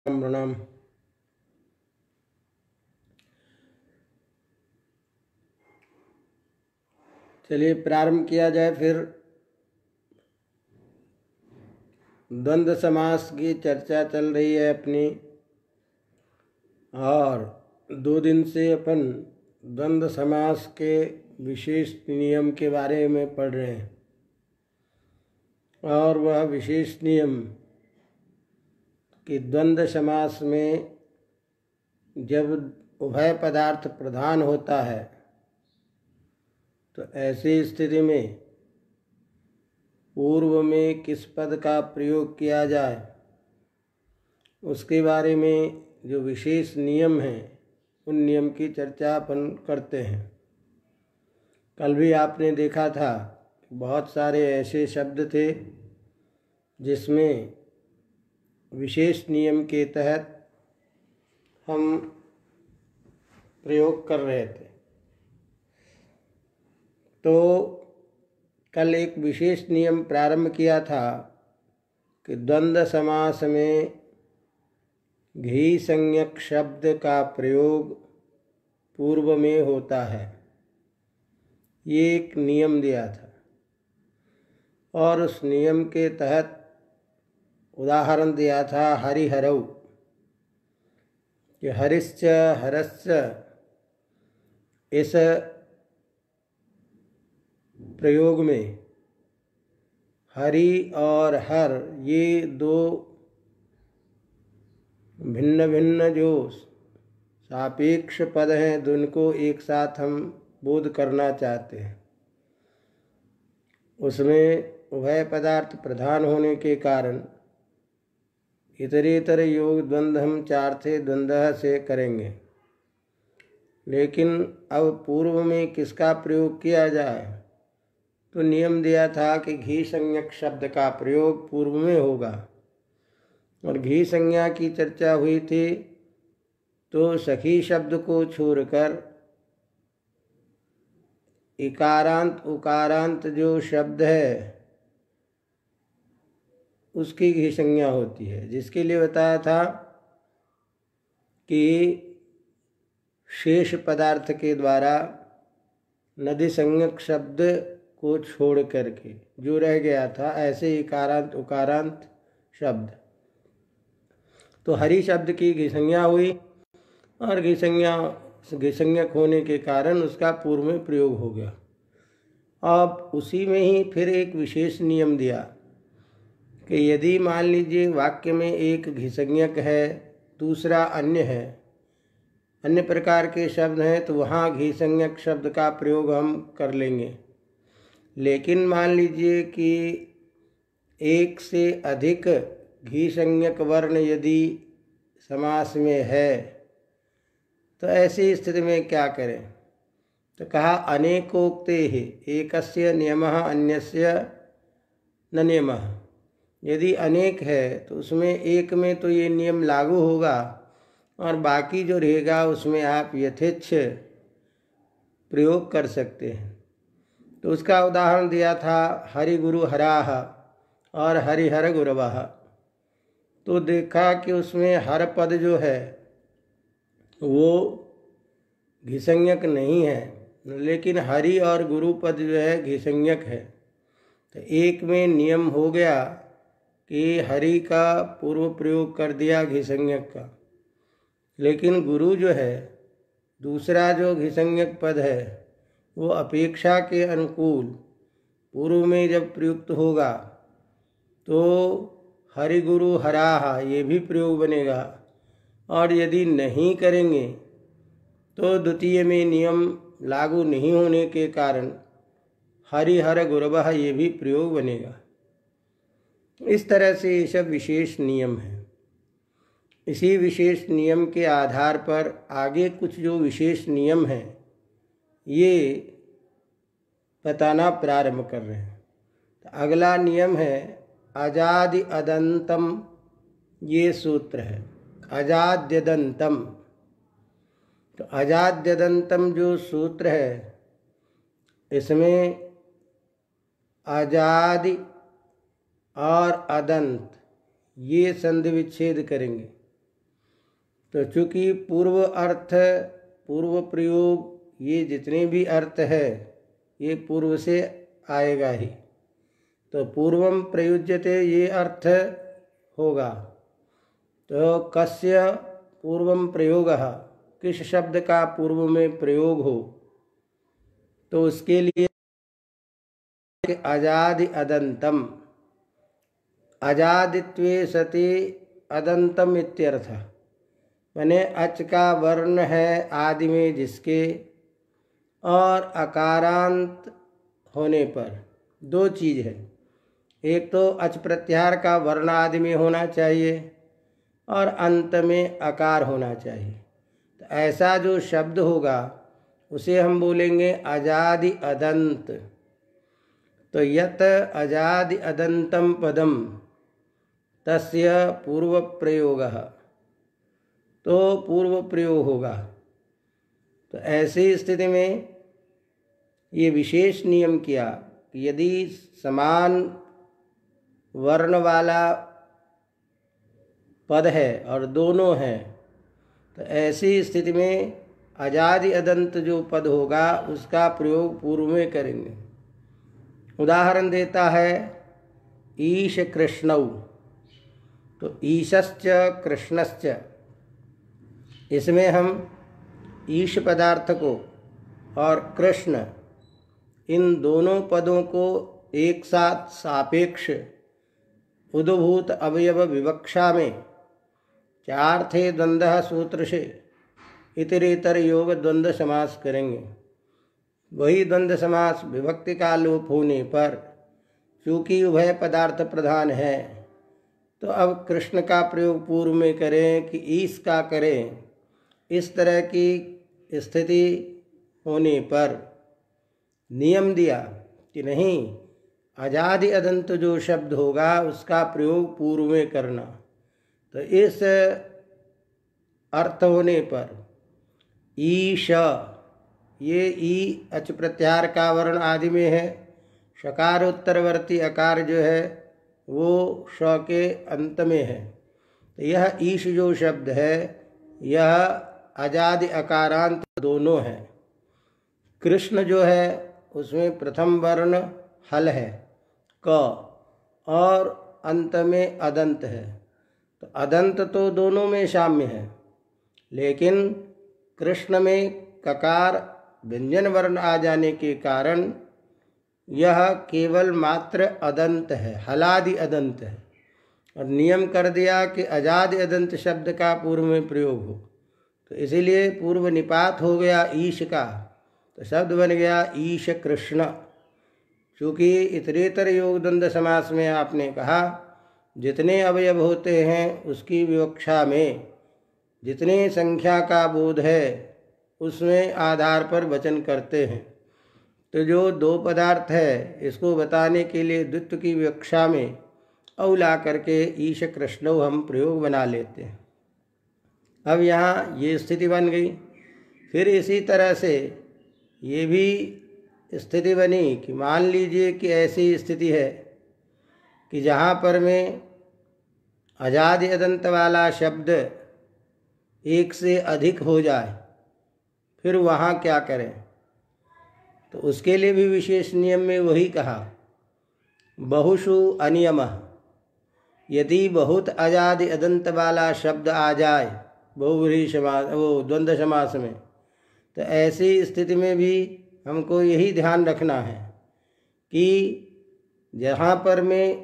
प्रणाम। चलिए प्रारंभ किया जाए। फिर द्वंद्व समास की चर्चा चल रही है अपनी, और 2 दिन से अपन द्वंद्व समास के विशेष नियम के बारे में पढ़ रहे हैं। और वह विशेष नियम कि द्वंद्व समास में जब उभय पदार्थ प्रधान होता है तो ऐसी स्थिति में पूर्व में किस पद का प्रयोग किया जाए उसके बारे में जो विशेष नियम हैं उन नियम की चर्चा अपन करते हैं। कल भी आपने देखा था बहुत सारे ऐसे शब्द थे जिसमें विशेष नियम के तहत हम प्रयोग कर रहे थे। तो कल एक विशेष नियम प्रारंभ किया था कि द्वंद्व समास में घी संज्ञक शब्द का प्रयोग पूर्व में होता है, ये एक नियम दिया था। और उस नियम के तहत उदाहरण दिया था हरिहरौ, कि हरिश्च हरश्च इस प्रयोग में हरि और हर ये दो भिन्न भिन्न जो सापेक्ष पद हैं जिनको एक साथ हम बोध करना चाहते हैं। उसमें उभय पदार्थ प्रधान होने के कारण इतरेतर योग द्वंद्व हम चार्थे द्वंद्व से करेंगे। लेकिन अब पूर्व में किसका प्रयोग किया जाए तो नियम दिया था कि घी संज्ञक शब्द का प्रयोग पूर्व में होगा। और घी संज्ञा की चर्चा हुई थी तो सखी शब्द को छोड़कर इकारांत उकारांत जो शब्द है उसकी घी संज्ञा होती है, जिसके लिए बताया था कि शेष पदार्थ के द्वारा नदि संज्ञक शब्द को छोड़ करके जो रह गया था ऐसे इकारांत उकारांत शब्द, तो हरि शब्द की घी संज्ञा हुई और घी संज्ञक होने के कारण उसका पूर्व में प्रयोग हो गया। अब उसी में ही फिर एक विशेष नियम दिया कि यदि मान लीजिए वाक्य में एक घी संज्ञक है दूसरा अन्य है, अन्य प्रकार के शब्द हैं, तो वहाँ घी संज्ञक शब्द का प्रयोग हम कर लेंगे। लेकिन मान लीजिए कि एक से अधिक घी संज्ञक वर्ण यदि समास में है तो ऐसी स्थिति में क्या करें? तो कहा अनेकोक्ते ही एकस्य नियमः अन्यस्य न नियमः। यदि अनेक है तो उसमें एक में तो ये नियम लागू होगा और बाकी जो रहेगा उसमें आप यथेच्छ प्रयोग कर सकते हैं। तो उसका उदाहरण दिया था हरि गुरु हराह और हरिहर गुरवः। तो देखा कि उसमें हर पद जो है वो घी संज्ञक नहीं है, लेकिन हरि और गुरु पद जो है घी संज्ञक है। तो एक में नियम हो गया कि हरि का पूर्व प्रयोग कर दिया घी संज्ञक का, लेकिन गुरु जो है दूसरा जो घी संज्ञक पद है वो अपेक्षा के अनुकूल पूर्व में जब प्रयुक्त होगा तो हरि गुरु हराहा ये भी प्रयोग बनेगा। और यदि नहीं करेंगे तो द्वितीय में नियम लागू नहीं होने के कारण हरिहर गुरवः ये भी प्रयोग बनेगा। इस तरह से ये सब विशेष नियम है। इसी विशेष नियम के आधार पर आगे कुछ जो विशेष नियम हैं ये बताना प्रारंभ कर रहे हैं। तो अगला नियम है अजादि अदंतम, ये सूत्र है अजाद्यदंतम। तो अजाद्यदंतम जो सूत्र है इसमें अजादि और अदंत ये संधि विच्छेद करेंगे। तो चूंकि पूर्व अर्थ, पूर्व प्रयोग, ये जितने भी अर्थ है ये पूर्व से आएगा ही। तो पूर्वम प्रयुज्यते ये अर्थ होगा। तो कस्य पूर्वम प्रयोगः, किस शब्द का पूर्व में प्रयोग हो, तो उसके लिए अजादि अदंतम, अजादित्वे सति अदंतम इत्यर्थ। माने अच का वर्ण है आदि में जिसके, और अकारांत होने पर दो चीज है, एक तो अच प्रत्याहार का वर्ण आदि में होना चाहिए और अंत में अकार होना चाहिए। तो ऐसा जो शब्द होगा उसे हम बोलेंगे अजादि अदंत। तो यत अजादि अदंतम पदम तस्य पूर्व प्रयोगः, तो पूर्व प्रयोग होगा। तो ऐसी स्थिति में ये विशेष नियम किया कि यदि समान वर्ण वाला पद है और दोनों हैं, तो ऐसी स्थिति में अजादि अदंत जो पद होगा उसका प्रयोग पूर्व में करेंगे। उदाहरण देता है ईश कृष्णौ, तो ईशश्च कृष्णश्च, इसमें हम ईश पदार्थ को और कृष्ण इन दोनों पदों को एक साथ सापेक्ष उद्भूत अवयव विवक्षा में चार्थे द्वंद्व सूत्र से इतरेतर योग द्वंद्व समास करेंगे। वही द्वंद्व समास विभक्ति का लोप होने पर, चूँकि उभय पदार्थ प्रधान है, तो अब कृष्ण का प्रयोग पूर्व में करें कि ईश का करें। इस तरह की स्थिति होने पर नियम दिया कि नहीं, अजादि अदंत जो शब्द होगा उसका प्रयोग पूर्व में करना। तो इस अर्थ होने पर ईश, ये ई अच प्रत्याहार का वर्ण आदि में है, शकार उत्तरवर्ती अकार जो है वो श के अंत में है। तो यह ईश जो शब्द है यह अजादि अकारांत दोनों है। कृष्ण जो है उसमें प्रथम वर्ण हल है क और अंत में अदंत है। तो अदंत तो दोनों में साम्य है, लेकिन कृष्ण में ककार व्यंजन वर्ण आ जाने के कारण यह केवल मात्र अदंत है, हलादि अदंत है। और नियम कर दिया कि अजादि अदंत शब्द का पूर्व में प्रयोग हो, तो इसीलिए पूर्व निपात हो गया ईश का, तो शब्द बन गया ईश कृष्ण। चूँकि इतरेतर योग द्वंद्व समास में आपने कहा जितने अवयव होते हैं उसकी विवक्षा में जितने संख्या का बोध है उसमें आधार पर वचन करते हैं। तो जो दो पदार्थ है इसको बताने के लिए द्वित्व की विवक्षा में औला करके ईश कृष्णो हम प्रयोग बना लेते हैं। अब यहाँ ये स्थिति बन गई। फिर इसी तरह से ये भी स्थिति बनी कि मान लीजिए कि ऐसी स्थिति है कि जहाँ पर में अजादि अदंत वाला शब्द एक से अधिक हो जाए, फिर वहाँ क्या करें? तो उसके लिए भी विशेष नियम में वही कहा बहुषु अनियमः। यदि बहुत अजादि अदंत वाला शब्द आ जाए बहुव्रीहि समास, वो द्वंद्व समास में, तो ऐसी स्थिति में भी हमको यही ध्यान रखना है कि जहाँ पर में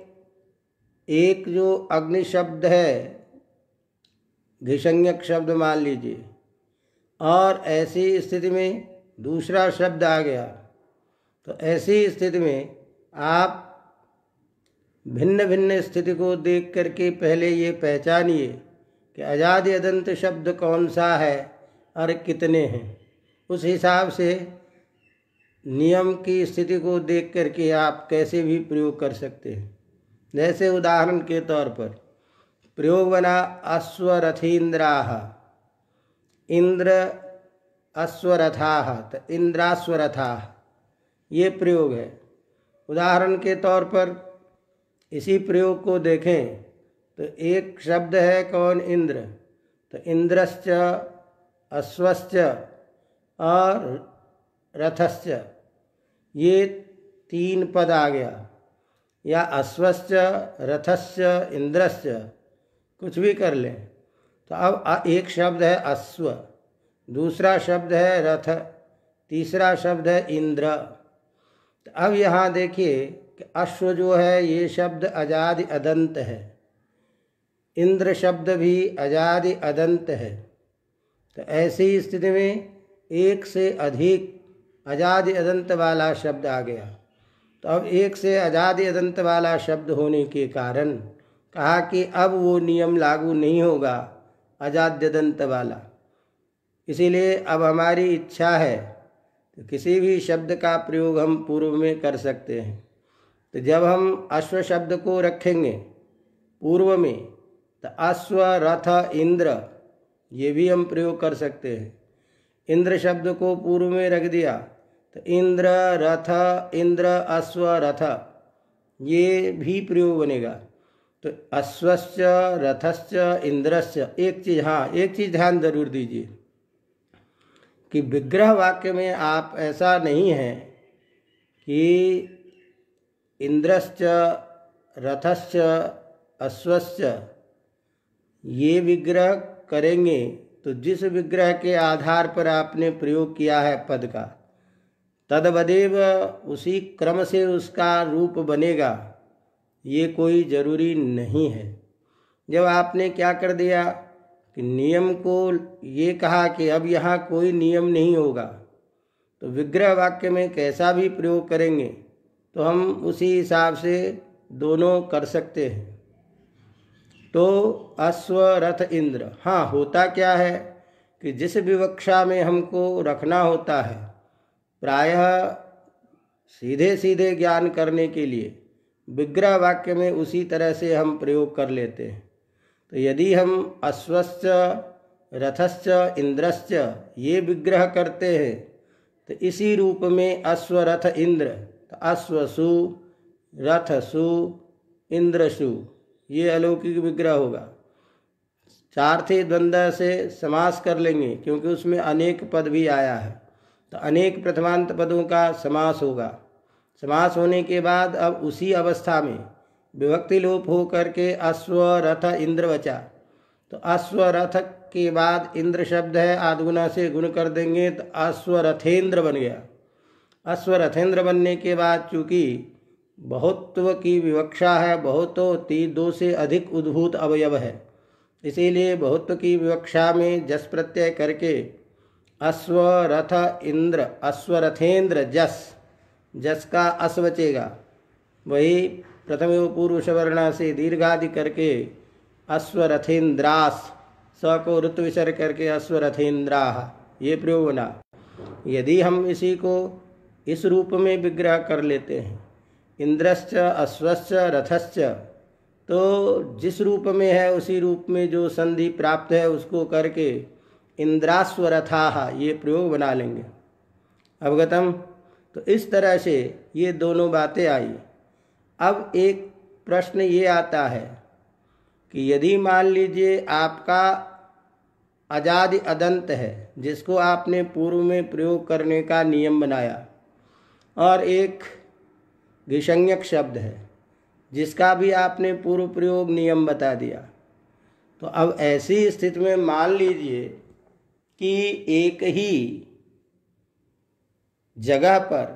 एक जो अग्नि शब्द है घिसंज्ञक शब्द मान लीजिए, और ऐसी स्थिति में दूसरा शब्द आ गया, तो ऐसी स्थिति में आप भिन्न भिन्न स्थिति को देख करके पहले ये पहचानिए कि अजादि अदंत शब्द कौन सा है और कितने हैं। उस हिसाब से नियम की स्थिति को देख करके आप कैसे भी प्रयोग कर सकते हैं। जैसे उदाहरण के तौर पर प्रयोग बना अश्वरथीन्द्राः, इंद्र अश्वरथाः, तो इंद्राश्वरथाः, ये प्रयोग है। उदाहरण के तौर पर इसी प्रयोग को देखें तो एक शब्द है कौन? इंद्र। तो इंद्रश्च, अश्वश्च और रथश्च, ये 3 पद आ गया, या अश्वश्च, रथश्च, इंद्रश्च, कुछ भी कर लें। तो अब एक शब्द है अश्व, दूसरा शब्द है रथ, तीसरा शब्द है इंद्र। तो अब यहाँ देखिए कि अश्व जो है ये शब्द अजादि अदंत है, इंद्र शब्द भी अजादि अदंत है। तो ऐसी स्थिति में एक से अधिक अजादि अदंत वाला शब्द आ गया। तो अब एक से अजादि अदंत वाला शब्द होने के कारण कहा कि अब वो नियम लागू नहीं होगा अजाद्यदंत वाला। इसीलिए अब हमारी इच्छा है तो किसी भी शब्द का प्रयोग हम पूर्व में कर सकते हैं। तो जब हम अश्व शब्द को रखेंगे पूर्व में, तो अश्व, रथ, इंद्र, ये भी हम प्रयोग कर सकते हैं। इंद्र शब्द को पूर्व में रख दिया तो इंद्र, रथ, इंद्र, अश्व, रथ, ये भी प्रयोग बनेगा। तो अश्वश्च, रथश्च, इंद्रश्च, एक चीज़ ध्यान जरूर दीजिए कि विग्रह वाक्य में आप ऐसा नहीं है कि इंद्रश्च, रथश्च, अश्वश्च, ये विग्रह करेंगे तो जिस विग्रह के आधार पर आपने प्रयोग किया है पद का, तदवदेव उसी क्रम से उसका रूप बनेगा, ये कोई ज़रूरी नहीं है। जब आपने क्या कर दिया कि नियम को ये कहा कि अब यहाँ कोई नियम नहीं होगा, तो विग्रह वाक्य में कैसा भी प्रयोग करेंगे तो हम उसी हिसाब से दोनों कर सकते हैं। तो अश्व, रथ, इंद्र, हाँ, होता क्या है कि जिस विवक्षा में हमको रखना होता है, प्रायः सीधे सीधे ज्ञान करने के लिए विग्रह वाक्य में उसी तरह से हम प्रयोग कर लेते हैं। तो यदि हम अश्वश्च, रथश्च, इंद्रश्च ये विग्रह करते हैं तो इसी रूप में अश्व, रथ, इंद्र, तो अश्वसु, रथसु, इंद्रसु, ये अलौकिक विग्रह होगा। चार्थी द्वंद्व से समास कर लेंगे क्योंकि उसमें अनेक पद भी आया है, तो अनेक प्रथमांत पदों का समास होगा। समास होने के बाद अब उसी अवस्था में विभक्ति लोप हो करके अश्व, रथ, इंद्र बचा। तो अश्व, रथ के बाद इंद्र शब्द है, आदगुना से गुण कर देंगे तो अश्वरथेंद्र बन गया। अश्वरथेंद्र बनने के बाद चूंकि बहुत्व की विवक्षा है, बहुतो 2 से अधिक उद्भूत अवयव है, इसीलिए बहुत्व की विवक्षा में जस प्रत्यय करके अश्व, रथ, इंद्र, अश्वरथेंद्र, जस का अस बचेगा, वही प्रथम एवं पूर्व सवर्ण से दीर्घादि करके अश्वरथेंद्रास, स को ऋतु विसर्ग करके अश्वरथेंद्राः, ये प्रयोग बना। यदि हम इसी को इस रूप में विग्रह कर लेते हैं, इंद्रश्च, अश्वश्च, रथश्च, तो जिस रूप में है उसी रूप में जो संधि प्राप्त है उसको करके इंद्राश्वरथाः, ये प्रयोग बना लेंगे। अवगतम? तो इस तरह से ये दोनों बातें आई। अब एक प्रश्न ये आता है कि यदि मान लीजिए आपका अजादि अदंत है जिसको आपने पूर्व में प्रयोग करने का नियम बनाया, और एक विसंज्ञक शब्द है जिसका भी आपने पूर्व प्रयोग नियम बता दिया, तो अब ऐसी स्थिति में मान लीजिए कि एक ही जगह पर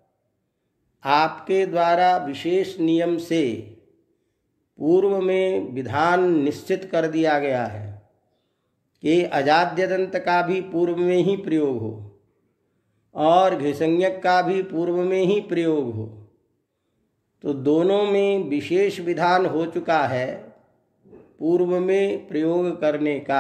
आपके द्वारा विशेष नियम से पूर्व में विधान निश्चित कर दिया गया है कि अजाद्यदंत का भी पूर्व में ही प्रयोग हो और घिसंज्ञक का भी पूर्व में ही प्रयोग हो, तो दोनों में विशेष विधान हो चुका है पूर्व में प्रयोग करने का।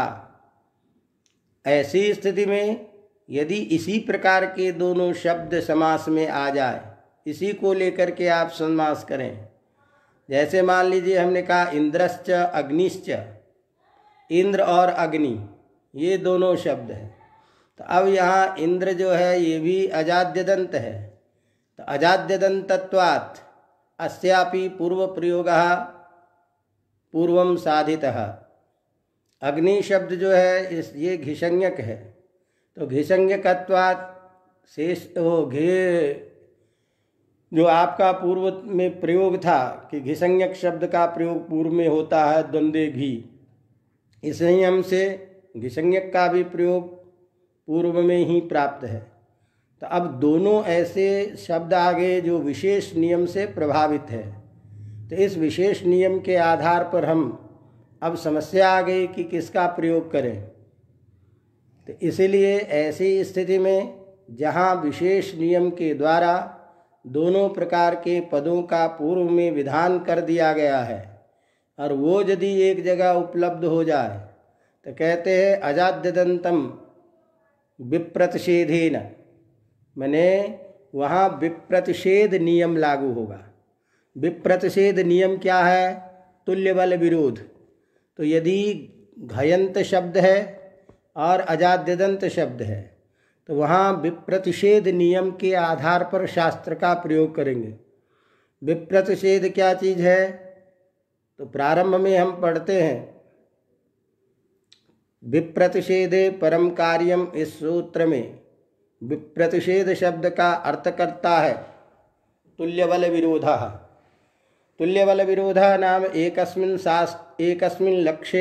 ऐसी स्थिति में यदि इसी प्रकार के दोनों शब्द समास में आ जाए, इसी को लेकर के आप समास करें। जैसे मान लीजिए हमने कहा इंद्रश्च, अग्निश्च, इंद्र और अग्नि ये दोनों शब्द हैं, तो अब यहाँ इंद्र जो है ये भी अजाद्यदंत है, तो अजाद्यदंतत्वात् अस्यापि पूर्व प्रयोगः पूर्वं साधितः, अग्नि शब्द जो है ये घिसंज्ञक है, तो घिसंज्ञकत्वात् शेष वो घे जो आपका पूर्व में प्रयोग था कि घिसंज्ञक शब्द का प्रयोग पूर्व में होता है द्वंद्वे घी, इस नियम से घिसंज्ञक का भी प्रयोग पूर्व में ही प्राप्त है। तो अब दोनों ऐसे शब्द आ गए जो विशेष नियम से प्रभावित है। तो इस विशेष नियम के आधार पर हम अब समस्या आ गई कि किसका प्रयोग करें। तो इसीलिए ऐसी स्थिति में जहाँ विशेष नियम के द्वारा दोनों प्रकार के पदों का पूर्व में विधान कर दिया गया है और वो यदि एक जगह उपलब्ध हो जाए तो कहते हैं अजाद्यदंतम विप्रतिषेधेन, माने वहाँ विप्रतिषेध नियम लागू होगा। विप्रतिषेध नियम क्या है? तुल्य बल विरोध। तो यदि घयंत शब्द है और अजाद्यदंत शब्द है तो वहाँ विप्रतिषेध नियम के आधार पर शास्त्र का प्रयोग करेंगे। विप्रतिषेध क्या चीज़ है? तो प्रारंभ में हम पढ़ते हैं विप्रतिषेधे परम कार्यम, इस सूत्र में विप्रतिषेध शब्द का अर्थ करता है तुल्यबल विरोधः। तुल्यबल विरोधः नाम एकस्मिन् लक्ष्ये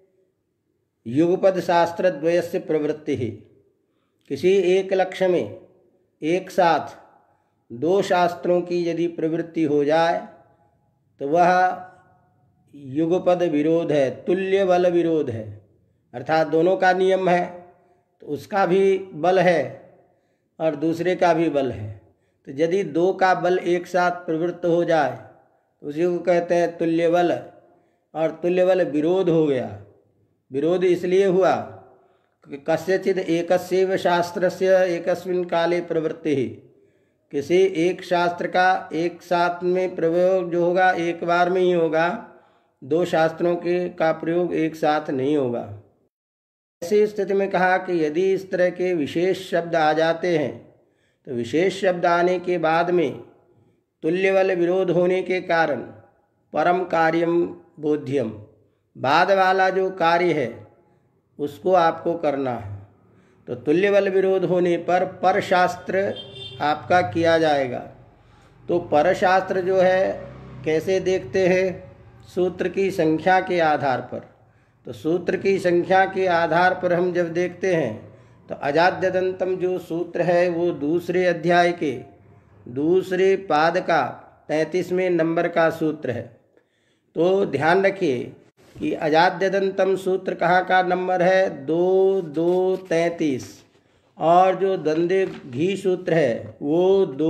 युगपद शास्त्रद्वयस्य प्रवृत्तिः। किसी एक लक्ष्य में एक साथ दो शास्त्रों की यदि प्रवृत्ति हो जाए तो वह युगपद विरोध है, तुल्य बल विरोध है, अर्थात दोनों का नियम है तो उसका भी बल है और दूसरे का भी बल है। तो यदि दो का बल एक साथ प्रवृत्त हो जाए तो उसी को कहते हैं तुल्य बल, और तुल्य बल विरोध हो गया। विरोध इसलिए हुआ कि कस्यचिद एकस्यैव शास्त्रस्य एकस्मिन् काले प्रवृत्तिः, किसी एक शास्त्र का एक साथ में प्रयोग जो होगा एक बार में ही होगा, दो शास्त्रों के का प्रयोग एक साथ नहीं होगा। ऐसी स्थिति में कहा कि यदि इस तरह के विशेष शब्द आ जाते हैं तो विशेष शब्द आने के बाद में तुल्यबल विरोध होने के कारण परम कार्यम बोध्यम, बाद वाला जो कार्य है उसको आपको करना है। तो तुल्यबल विरोध होने पर परशास्त्र आपका किया जाएगा। तो परशास्त्र जो है कैसे देखते हैं? सूत्र की संख्या के आधार पर। तो सूत्र की संख्या के आधार पर हम जब देखते हैं तो अजाद्यदंतम जो सूत्र है वो दूसरे अध्याय के दूसरे पाद का 33वें नंबर का सूत्र है। तो ध्यान रखिए कि अजाद्यदंतम सूत्र कहाँ का नंबर है? 2-2-33, और जो द्वंद्वे घी सूत्र है वो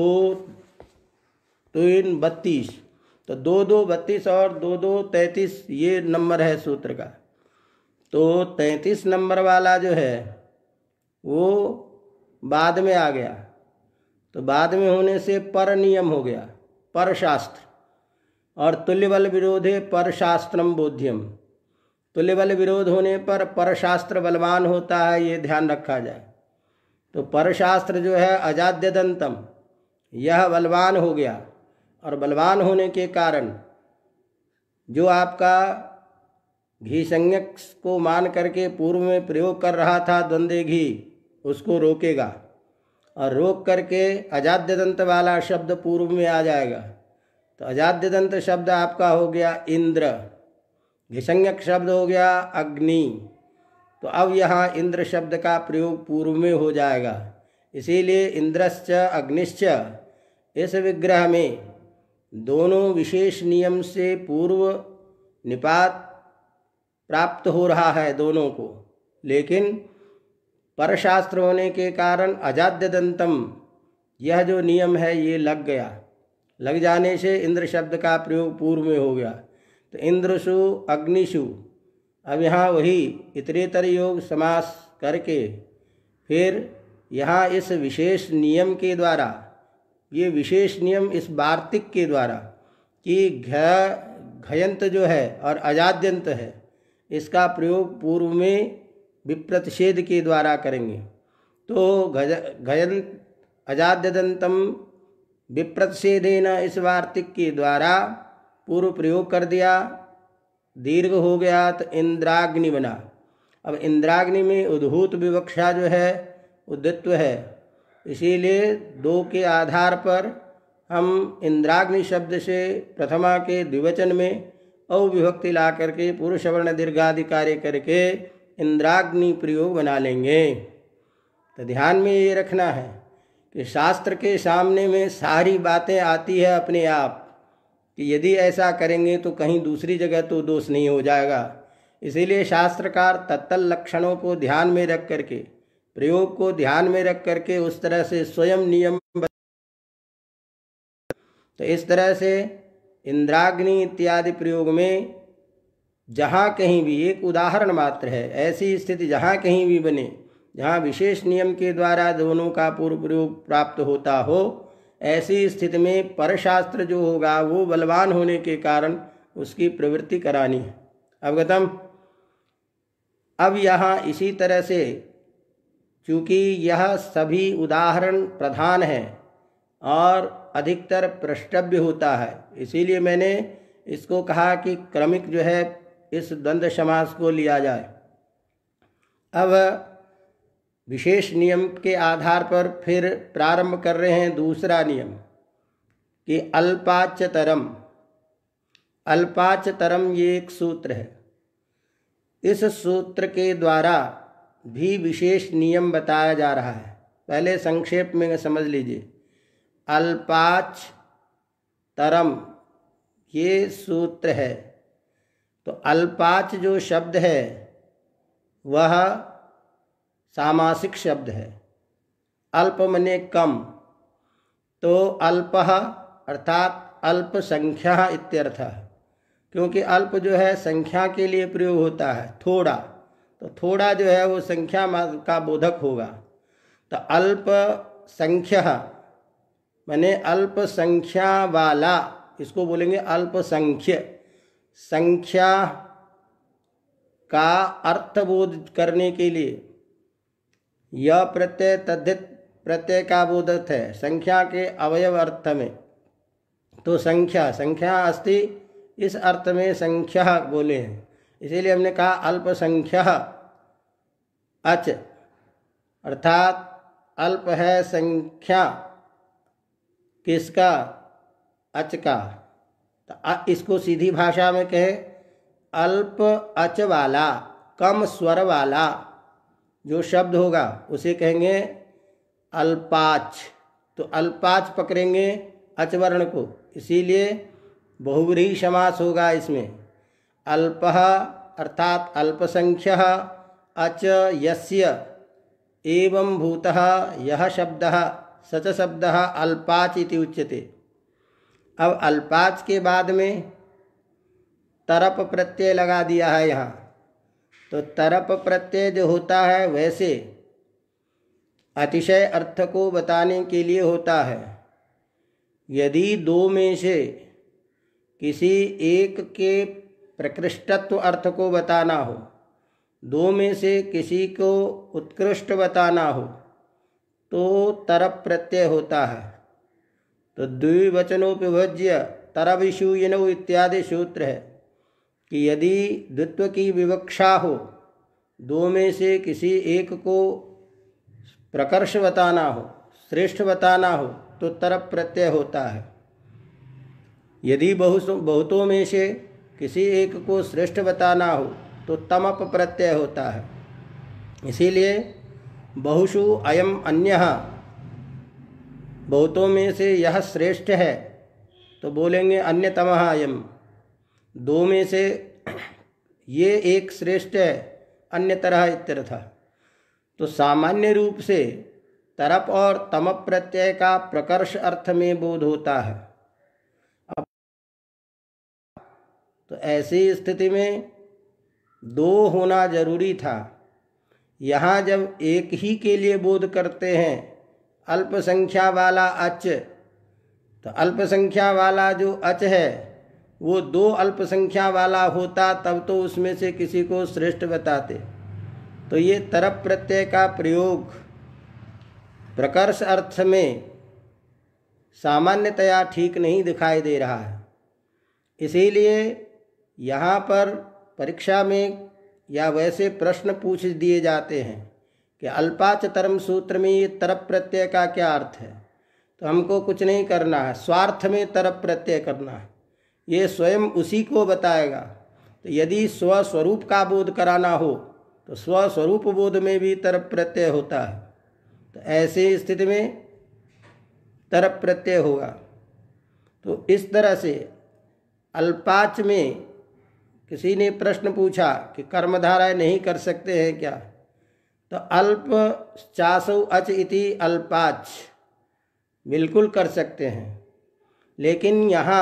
2-3-32। तो 2-2-32 और 2-2-33 ये नंबर है सूत्र का। तो 33 नंबर वाला जो है वो बाद में आ गया, तो बाद में होने से पर नियम हो गया, पर शास्त्र। और तुल्यबल विरोधे पर शास्त्रम बोध्यम, तुल्यबल विरोध होने पर पर शास्त्र बलवान होता है, ये ध्यान रखा जाए। तो पर शास्त्र जो है अजाद्यदंतम, यह बलवान हो गया, और बलवान होने के कारण जो आपका घी संज्ञक को मान करके पूर्व में प्रयोग कर रहा था द्वंद्वे घी, उसको रोकेगा और रोक करके अजाद्यदंत वाला शब्द पूर्व में आ जाएगा। तो अजाद्यदंत शब्द आपका हो गया इंद्र, घिसंज्ञक शब्द हो गया अग्नि। तो अब यहाँ इंद्र शब्द का प्रयोग पूर्व में हो जाएगा। इसीलिए इंद्रश्च अग्निश्च, इस विग्रह में दोनों विशेष नियम से पूर्व निपात प्राप्त हो रहा है दोनों को, लेकिन परशास्त्र होने के कारण अजाद्यदंतम यह जो नियम है ये लग गया। लग जाने से इंद्र शब्द का प्रयोग पूर्व में हो गया। तो इंद्रसु अग्निषु, अब यहाँ वही इतरेतर योग समास करके फिर यहाँ इस विशेष नियम के द्वारा, ये विशेष नियम इस वार्तिक के द्वारा कि घयंत जो है और अजाद्यंत है, इसका प्रयोग पूर्व में विप्रतिषेध के द्वारा करेंगे। तो घयंत अजाद्यदंतम विप्रतिषेधेन, इस वार्तिक के द्वारा पूर्व प्रयोग कर दिया दीर्घ हो गया तो इंद्राग्नि बना। अब इंद्राग्नि में उद्भूत विवक्षा जो है उद्यत्व है, इसीलिए दो के आधार पर हम इंद्राग्नि शब्द से प्रथमा के द्विवचन में अविभक्ति ला करके पुरुष वर्ण दीर्घादि कार्य करके इंद्राग्नि प्रयोग बना लेंगे। तो ध्यान में ये रखना है कि शास्त्र के सामने में सारी बातें आती है अपने आप, कि यदि ऐसा करेंगे तो कहीं दूसरी जगह तो दोष नहीं हो जाएगा। इसीलिए शास्त्रकार तत्तल लक्षणों को ध्यान में रख करके, प्रयोग को ध्यान में रख करके उस तरह से स्वयं नियम। तो इस तरह से इंद्राग्नि इत्यादि प्रयोग में जहाँ कहीं भी, एक उदाहरण मात्र है, ऐसी स्थिति जहाँ कहीं भी बने जहाँ विशेष नियम के द्वारा दोनों का पूर्व प्रयोग प्राप्त होता हो, ऐसी स्थिति में परशास्त्र जो होगा वो बलवान होने के कारण उसकी प्रवृत्ति करानी है। अवगतम। अब यहाँ इसी तरह से चूँकि यह सभी उदाहरण प्रधान है और अधिकतर प्रष्टव्य होता है, इसीलिए मैंने इसको कहा कि क्रमिक जो है इस द्वंद्व समास को लिया जाए। अब विशेष नियम के आधार पर फिर प्रारंभ कर रहे हैं दूसरा नियम कि अल्पाच्यतरम। अल्पाच्यतरम ये एक सूत्र है। इस सूत्र के द्वारा भी विशेष नियम बताया जा रहा है। पहले संक्षेप में समझ लीजिए। अल्पाच तरम ये सूत्र है। तो अल्पाच जो शब्द है वह सामासिक शब्द है। अल्प मने कम, तो अल्पः अर्थात अल्प संख्या इत्यर्थ, क्योंकि अल्प जो है संख्या के लिए प्रयोग होता है, थोड़ा, तो थोड़ा जो है वो संख्या का बोधक होगा। तो अल्प संख्या माने अल्प संख्या वाला, इसको बोलेंगे अल्पसंख्य। संख्या का अर्थबोध करने के लिए यह प्रत्यय तद्धित प्रत्यय का बोधक है संख्या के अवयव अर्थ में। तो संख्या, संख्या अस्ति इस अर्थ में संख्या बोले हैं, इसीलिए हमने कहा अल्पसंख्या अच, अर्थात अल्प है संख्या किसका, अच का। तो इसको सीधी भाषा में कहे अल्प अच वाला, कम स्वर वाला जो शब्द होगा उसे कहेंगे अल्पाच। तो अल्पाच पकड़ेंगे अच वर्ण को, इसीलिए बहुव्रीहि समास होगा इसमें। अल्पः अर्थात अल्पसंख्यः, अच यस्य एवं भूतः यह शब्दः स च शब्दः अल्पाच इति उच्यते। अब अल्पाच के बाद में तरप प्रत्यय लगा दिया है यहाँ। तो तरप प्रत्यय जो होता है वैसे अतिशय अर्थ को बताने के लिए होता है। यदि दो में से किसी एक के प्रकृष्टत्व अर्थ को बताना हो, दो में से किसी को उत्कृष्ट बताना हो, तो तरप प्रत्यय होता है। तो द्विवचनोपभज्य तरविषूयिनौ इत्यादि सूत्र है कि यदि द्वित्व की विवक्षा हो, दो में से किसी एक को प्रकर्ष बताना हो, श्रेष्ठ बताना हो, तो तरप प्रत्यय होता है। यदि बहुतों में से किसी एक को श्रेष्ठ बताना हो तो तमप प्रत्यय होता है। इसीलिए बहुषु अयम अन्यः, बहुतों में से यह श्रेष्ठ है तो बोलेंगे अन्यतमः अयम। दो में से ये एक श्रेष्ठ है अन्य तरह इत्यर्थ। तो सामान्य रूप से तरप और तमप प्रत्यय का प्रकर्ष अर्थ में बोध होता है। तो ऐसी स्थिति में दो होना जरूरी था। यहाँ जब एक ही के लिए बोध करते हैं अल्पसंख्या वाला अच, तो अल्पसंख्या वाला जो अच है वो दो अल्पसंख्या वाला होता तब तो उसमें से किसी को श्रेष्ठ बताते। तो ये तरप प्रत्यय का प्रयोग प्रकर्ष अर्थ में सामान्यतया ठीक नहीं दिखाई दे रहा है। इसीलिए यहाँ पर परीक्षा में या वैसे प्रश्न पूछ दिए जाते हैं कि अल्पाच तरम सूत्र में ये तरप प्रत्यय का क्या अर्थ है, तो हमको कुछ नहीं करना है, स्वार्थ में तरप प्रत्यय करना है, ये स्वयं उसी को बताएगा। तो यदि स्वस्वरूप का बोध कराना हो तो स्वस्वरूप बोध में भी तरप प्रत्यय होता है, तो ऐसी स्थिति में तरप प्रत्यय होगा। तो इस तरह से अल्पाच में किसी ने प्रश्न पूछा कि कर्मधारय नहीं कर सकते हैं क्या, तो अल्प चासौ अच इति अल्पाच बिल्कुल कर सकते हैं। लेकिन यहाँ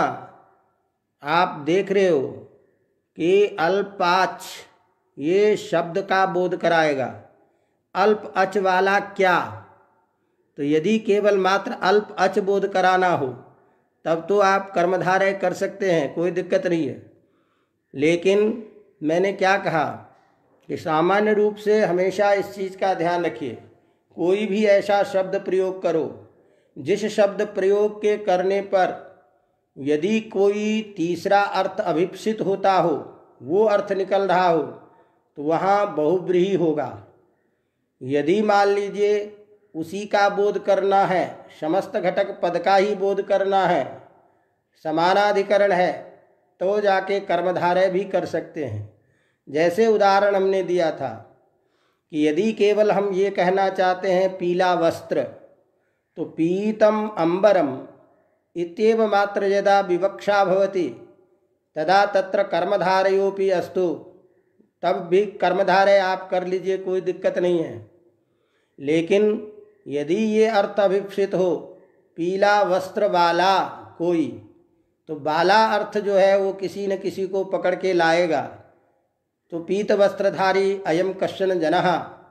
आप देख रहे हो कि अल्पाच ये शब्द का बोध कराएगा, अल्प अच वाला क्या। तो यदि केवल मात्र अल्प अच बोध कराना हो तब तो आप कर्मधारय कर सकते हैं, कोई दिक्कत नहीं है। लेकिन मैंने क्या कहा कि सामान्य रूप से हमेशा इस चीज़ का ध्यान रखिए, कोई भी ऐसा शब्द प्रयोग करो जिस शब्द प्रयोग के करने पर यदि कोई तीसरा अर्थ अभिप्सित होता हो, वो अर्थ निकल रहा हो, तो वहाँ बहुव्रीहि होगा। यदि मान लीजिए उसी का बोध करना है, समस्त घटक पद का ही बोध करना है, समानाधिकरण है, तो जाके कर्मधारय भी कर सकते हैं। जैसे उदाहरण हमने दिया था कि यदि केवल हम ये कहना चाहते हैं पीला वस्त्र, तो पीतम अंबरम इत्येव मात्र यदा विवक्षा भवति तदा तत्र कर्मधारयोपि अस्तु, तब भी कर्मधारय आप कर लीजिए, कोई दिक्कत नहीं है। लेकिन यदि ये अर्थ अभिप्सित हो पीला वस्त्र वाला कोई, तो बाला अर्थ जो है वो किसी न किसी को पकड़ के लाएगा। तो पीत वस्त्रधारी अयम कश्चन जनः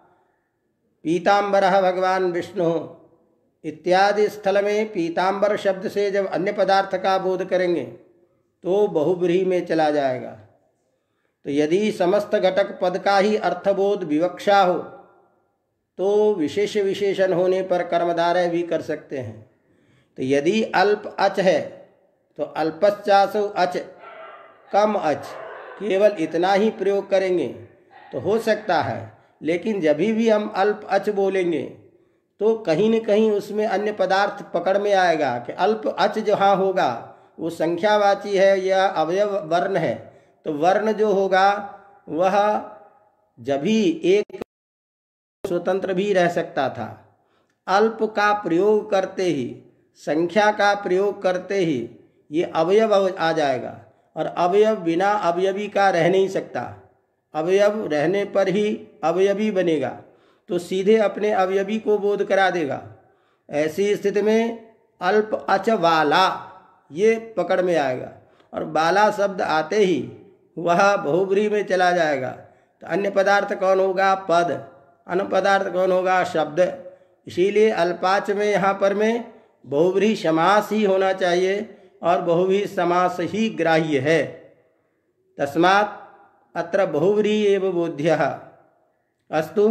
पीतांबरः भगवान विष्णु इत्यादि स्थल में पीतांबर शब्द से जब अन्य पदार्थ का बोध करेंगे तो बहुव्रीहि में चला जाएगा। तो यदि समस्त घटक पद का ही अर्थबोध विवक्षा हो तो विशेष विशेषण होने पर कर्मधारय भी कर सकते हैं। तो यदि अल्प अच है तो अल्पश्चासु अच, कम अच, केवल इतना ही प्रयोग करेंगे तो हो सकता है। लेकिन जब भी हम अल्प अच बोलेंगे तो कहीं न कहीं उसमें अन्य पदार्थ पकड़ में आएगा कि अल्प अच जहाँ होगा वो संख्यावाची है या अवयव वर्ण है, तो वर्ण जो होगा वह जब भी एक स्वतंत्र भी रह सकता था। अल्प का प्रयोग करते ही, संख्या का प्रयोग करते ही ये अवयव आ जाएगा, और अवयव बिना अवयवी का रह नहीं सकता। अवयव रहने पर ही अवयवी बनेगा, तो सीधे अपने अवयवी को बोध करा देगा। ऐसी स्थिति में अल्प अच वाला ये पकड़ में आएगा, और बाला शब्द आते ही वह बहुव्रीहि में चला जाएगा। तो अन्य पदार्थ कौन होगा? पद। अन्य पदार्थ कौन होगा? शब्द। इसीलिए अल्पाच में यहाँ पर में बहुव्रीहि समास ही होना चाहिए, और बहुव्रीहि समास ही ग्राह्य है। तस्मात् अत्र बहुव्रीहि एव बोध्यः। अस्तु।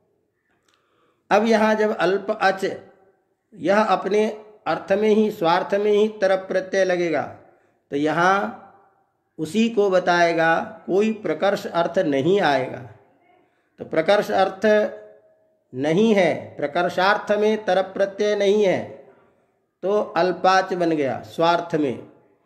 अब यहाँ जब अल्प अच यह अपने अर्थ में ही, स्वार्थ में ही तरप प्रत्यय लगेगा, तो यहाँ उसी को बताएगा, कोई प्रकर्ष अर्थ नहीं आएगा। तो प्रकर्ष अर्थ नहीं है, प्रकर्षार्थ में तरप प्रत्यय नहीं है, तो अल्पाच बन गया स्वार्थ में।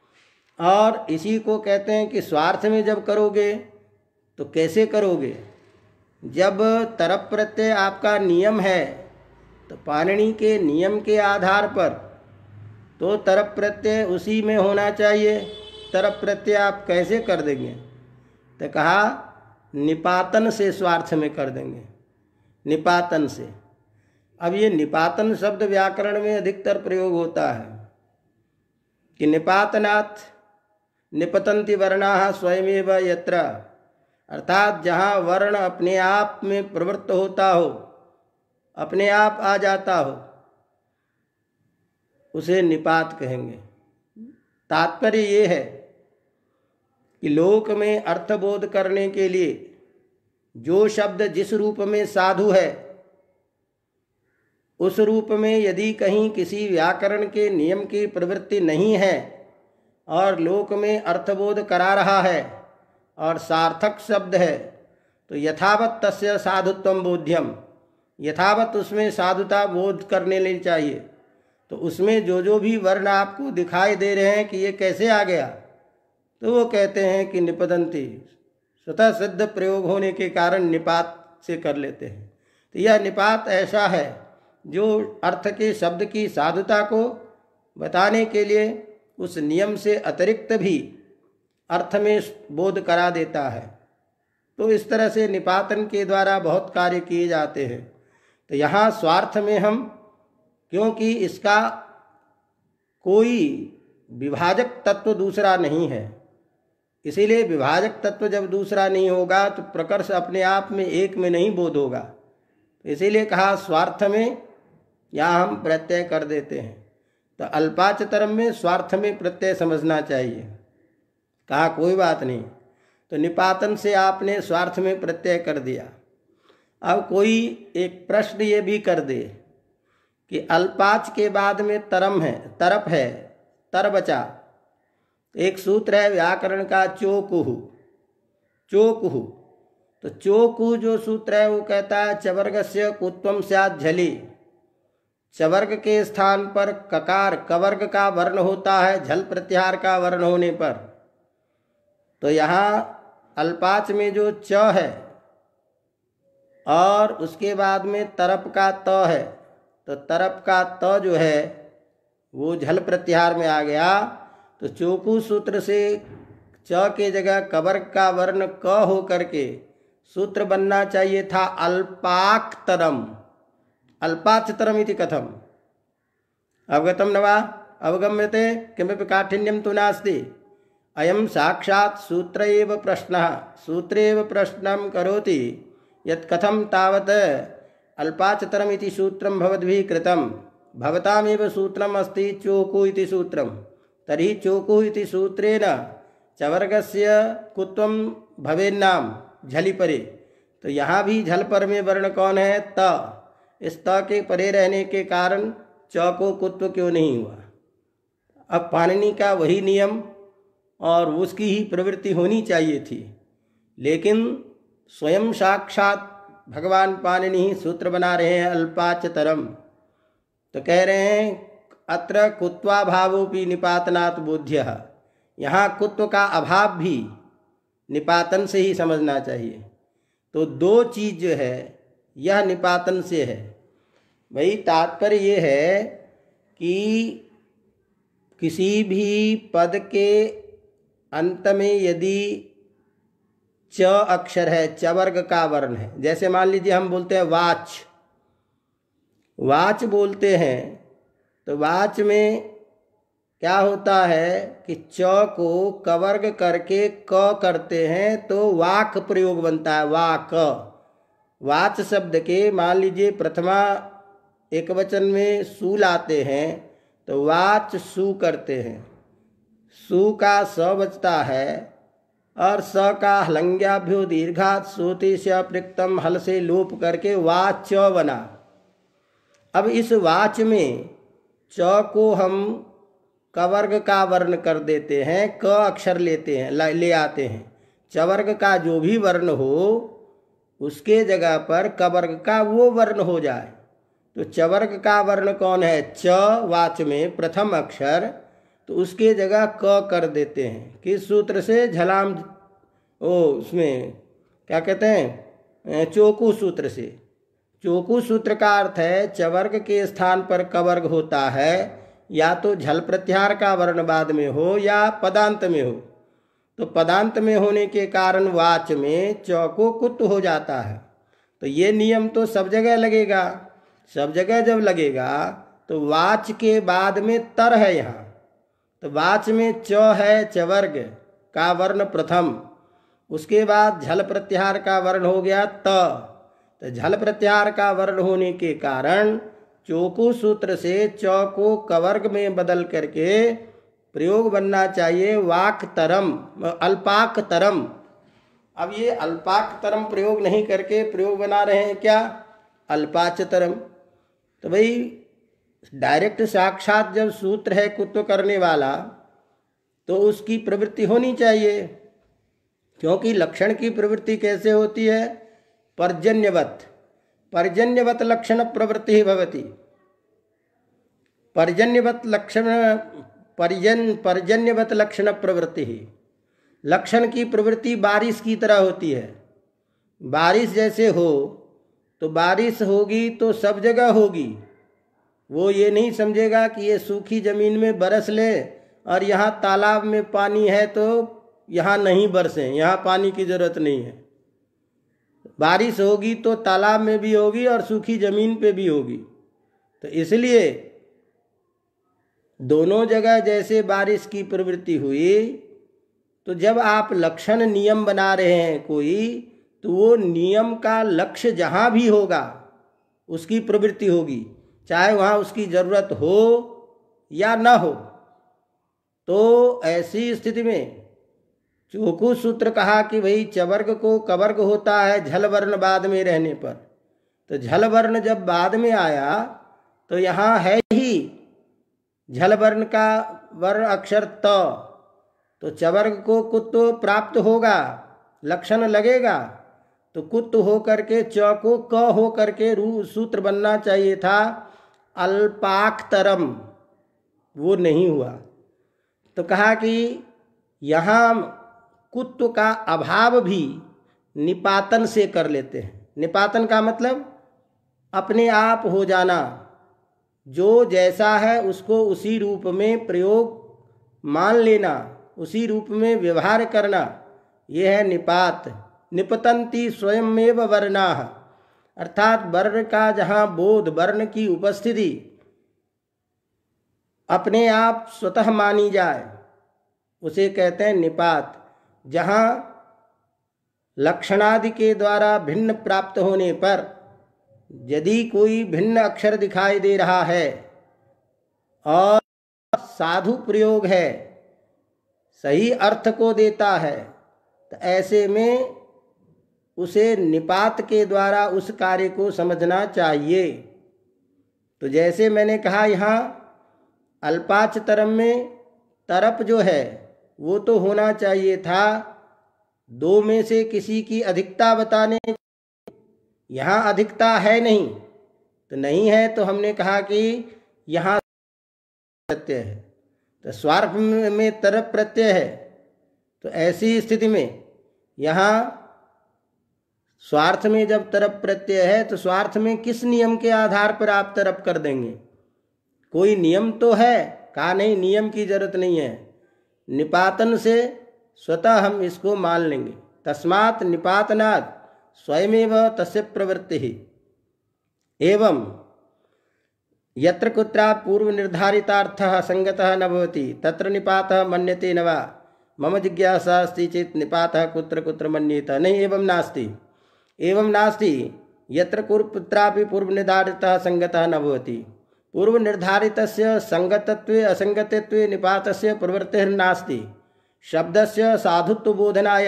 और इसी को कहते हैं कि स्वार्थ में जब करोगे तो कैसे करोगे? जब तरप प्रत्यय आपका नियम है तो पाणिनि के नियम के आधार पर तो तरप प्रत्यय उसी में होना चाहिए। तरप प्रत्यय आप कैसे कर देंगे? तो कहा निपातन से स्वार्थ में कर देंगे, निपातन से। अब ये निपातन शब्द व्याकरण में अधिकतर प्रयोग होता है कि निपातनात् निपतन्ति वर्णाः स्वयमेव यत्र, अर्थात जहाँ वर्ण अपने आप में प्रवृत्त होता हो, अपने आप आ जाता हो, उसे निपात कहेंगे। तात्पर्य ये है कि लोक में अर्थबोध करने के लिए जो शब्द जिस रूप में साधु है, उस रूप में यदि कहीं किसी व्याकरण के नियम की प्रवृत्ति नहीं है और लोक में अर्थबोध करा रहा है, और सार्थक शब्द है तो यथावत तस्य साधुत्वम बोध्यम, यथावत उसमें साधुता बोध करने लेनी चाहिए। तो उसमें जो जो भी वर्ण आपको दिखाई दे रहे हैं कि ये कैसे आ गया, तो वो कहते हैं कि निपतंती, स्वतः सिद्ध प्रयोग होने के कारण निपात से कर लेते हैं। तो यह निपात ऐसा है जो अर्थ के शब्द की साधुता को बताने के लिए उस नियम से अतिरिक्त भी अर्थ में बोध करा देता है। तो इस तरह से निपातन के द्वारा बहुत कार्य किए जाते हैं। तो यहाँ स्वार्थ में हम, क्योंकि इसका कोई विभाजक तत्व दूसरा नहीं है, इसीलिए विभाजक तत्व जब दूसरा नहीं होगा तो प्रकर्ष अपने आप में एक में नहीं बोध होगा। तो इसीलिए कहा स्वार्थ में यहाँ हम प्रत्यय कर देते हैं। तो अल्पाचतरम में स्वार्थ में प्रत्यय समझना चाहिए। कहा कोई बात नहीं, तो निपातन से आपने स्वार्थ में प्रत्यय कर दिया। अब कोई एक प्रश्न ये भी कर दे कि अल्पाच के बाद में तरम है, तरप है, तर बचा। एक सूत्र है व्याकरण का चोकुहु, चोकुहु। तो चोकु जो सूत्र है वो कहता है चवर्गस्य कुत्वम स्यात् झलि, चवर्ग के स्थान पर ककार कवर्ग का वर्ण होता है झल प्रत्याहार का वर्ण होने पर। तो यहाँ अल्पाच में जो च है और उसके बाद में तरप का त है, तो तरप का त जो है वो झल प्रत्याहार में आ गया। तो चोकू सूत्र से च के जगह कवर्ग का वर्ण क हो करके सूत्र बनना चाहिए था अल्पाक्तरम, अल्पाचतरम इति कथम अवगतम न वा अवगम्यते किमपि काठिन्यम तु नास्ति। अयम साक्षात् सूत्र एव प्रश्नः, सूत्रेव प्रश्नं करोति यत् कथं तावत् अल्पाचतरम इति सूत्रं भवद्भिः कृतं। भवतामेव सूत्रम् अस्ति चोकु इति सूत्रं। तर्हि चोकु इति सूत्रेण चवर्गस्य कुत्वं भवेन्नाम झलि परे। तो यहाँ भी झल पर में वर्ण कौन है? त। इस त के परे रहने के कारण च को कुत्व क्यों नहीं हुआ? अब पाणिनि का वही नियम और उसकी ही प्रवृत्ति होनी चाहिए थी, लेकिन स्वयं साक्षात भगवान पाणिनि ही सूत्र बना रहे हैं अल्पाचतरम। तो कह रहे हैं अत्र कुत्वाभावोपि निपातनात् बोध्यः, यहाँ कुत्व का अभाव भी निपातन से ही समझना चाहिए। तो दो चीज जो है यह निपातन से है। भाई तात्पर्य ये है कि किसी भी पद के अंत में यदि च अक्षर है, चवर्ग का वर्ण है, जैसे मान लीजिए हम बोलते हैं वाच, वाच बोलते हैं, तो वाच में क्या होता है कि च को कवर्ग करके क करते हैं तो वाक प्रयोग बनता है, वाक। वाच शब्द के मान लीजिए प्रथमा एक वचन में सु लाते हैं तो वाच सु करते हैं, सु का स बचता है और स का हलंग्याभ्यो दीर्घात सोते से प्रक्तम हल से लोप करके वाच बना। अब इस वाच में च को हम कवर्ग का वर्ण कर देते हैं, क अक्षर लेते हैं, ले आते हैं। चवर्ग का जो भी वर्ण हो उसके जगह पर कवर्ग का वो वर्ण हो जाए। तो चवर्ग का वर्ण कौन है? च वाच में प्रथम अक्षर, तो उसके जगह क कर देते हैं। किस सूत्र से? झलाम उसमें क्या कहते हैं? चोकू सूत्र से। चोकू सूत्र का अर्थ है चवर्ग के स्थान पर कवर्ग होता है, या तो झल प्रत्याहार का वर्ण बाद में हो या पदांत में हो। तो पदांत में होने के कारण वाच में च को कुत हो जाता है। तो ये नियम तो सब जगह लगेगा। सब जगह जब लगेगा तो वाच के बाद में तर है यहाँ, तो वाच में च है चवर्ग का वर्ण प्रथम, उसके बाद झल प्रत्याहार का वर्ण हो गया त। तो झल प्रत्याहार का वर्ण होने के कारण चोकू सूत्र से च को कवर्ग में बदल करके प्रयोग बनना चाहिए वाक तरम, अल्पाक तरम। अब ये अल्पाक तरम प्रयोग नहीं करके प्रयोग बना रहे हैं क्या? अल्पाचतरम। तो भाई डायरेक्ट साक्षात जब सूत्र है कुत्व करने वाला तो उसकी प्रवृत्ति होनी चाहिए, क्योंकि लक्षण की प्रवृत्ति कैसे होती है? पर्जन्यवत, पर्जन्यवत लक्षण प्रवृत्ति ही भवति। पर्जन्यवत लक्षण पर्जन्यवत लक्षण प्रवृत्ति ही, लक्षण की प्रवृत्ति बारिश की तरह होती है। बारिश जैसे हो तो बारिश होगी तो सब जगह होगी, वो ये नहीं समझेगा कि ये सूखी ज़मीन में बरस ले और यहाँ तालाब में पानी है तो यहाँ नहीं बरसें, यहाँ पानी की ज़रूरत नहीं है। बारिश होगी तो तालाब में भी होगी और सूखी ज़मीन पे भी होगी। तो इसलिए दोनों जगह जैसे बारिश की प्रवृत्ति हुई, तो जब आप लक्षण नियम बना रहे हैं कोई, तो वो नियम का लक्ष्य जहाँ भी होगा उसकी प्रवृत्ति होगी, चाहे वहाँ उसकी ज़रूरत हो या ना हो। तो ऐसी स्थिति में चोखू सूत्र कहा कि भाई चवर्ग को कवर्ग होता है झल वर्ण बाद में रहने पर। तो झल वर्ण जब बाद में आया तो यहाँ है ही झल वर्ण का वर्ण अक्षर त, तो चवर्ग को कुत्तो प्राप्त होगा, लक्षण लगेगा। तो कुत्त हो करके च को क हो करके सूत्र बनना चाहिए था अल्पाक्षतरम, वो नहीं हुआ। तो कहा कि यहाँ कुत्व का अभाव भी निपातन से कर लेते हैं। निपातन का मतलब अपने आप हो जाना, जो जैसा है उसको उसी रूप में प्रयोग मान लेना, उसी रूप में व्यवहार करना, यह है निपात। निपतंती स्वयमेव वर्णाः, अर्थात वर्ण का जहाँ बोध, वर्ण की उपस्थिति अपने आप स्वतः मानी जाए, उसे कहते हैं निपात। जहाँ लक्षणादि के द्वारा भिन्न प्राप्त होने पर यदि कोई भिन्न अक्षर दिखाई दे रहा है और साधु प्रयोग है, सही अर्थ को देता है, तो ऐसे में उसे निपात के द्वारा उस कार्य को समझना चाहिए। तो जैसे मैंने कहा यहाँ अल्पाक्षतरम में तरप जो है वो तो होना चाहिए था दो में से किसी की अधिकता बताने, यहाँ अधिकता है नहीं, तो नहीं है तो हमने कहा कि यहाँ प्रत्यय है, तो स्वार्थ में तरप प्रत्यय है। तो ऐसी स्थिति में यहाँ स्वार्थ में जब तरप प्रत्यय है तो स्वार्थ में किस नियम के आधार पर आप तरप कर देंगे? कोई नियम तो है, कहा नहीं नियम की जरूरत नहीं है, निपातन से स्वतः हम इसको मान लेंगे। तस्मात् निपातनात् स्वयमेव तस्य प्रवृत्ति ही। एवं यत्र कुत्रा पूर्व निर्धारितार्थः संगतः न भवति तत्र निपातः मन्यते न वा। मम जिज्ञासा अस्ति चेत् निपातः कुत्र कुत्र मन्येत। नहीं, एवं नास्ति। एवं नास्ति यत्र कुत्रापि पूर्व निर्धारितः संगतः न भवति। पूर्व निर्धारितस्य संगतत्वे असंगतत्वे निपातस्य प्रवृत्तिर्नास्ति। शब्दस्य साधुत्व बोधनाय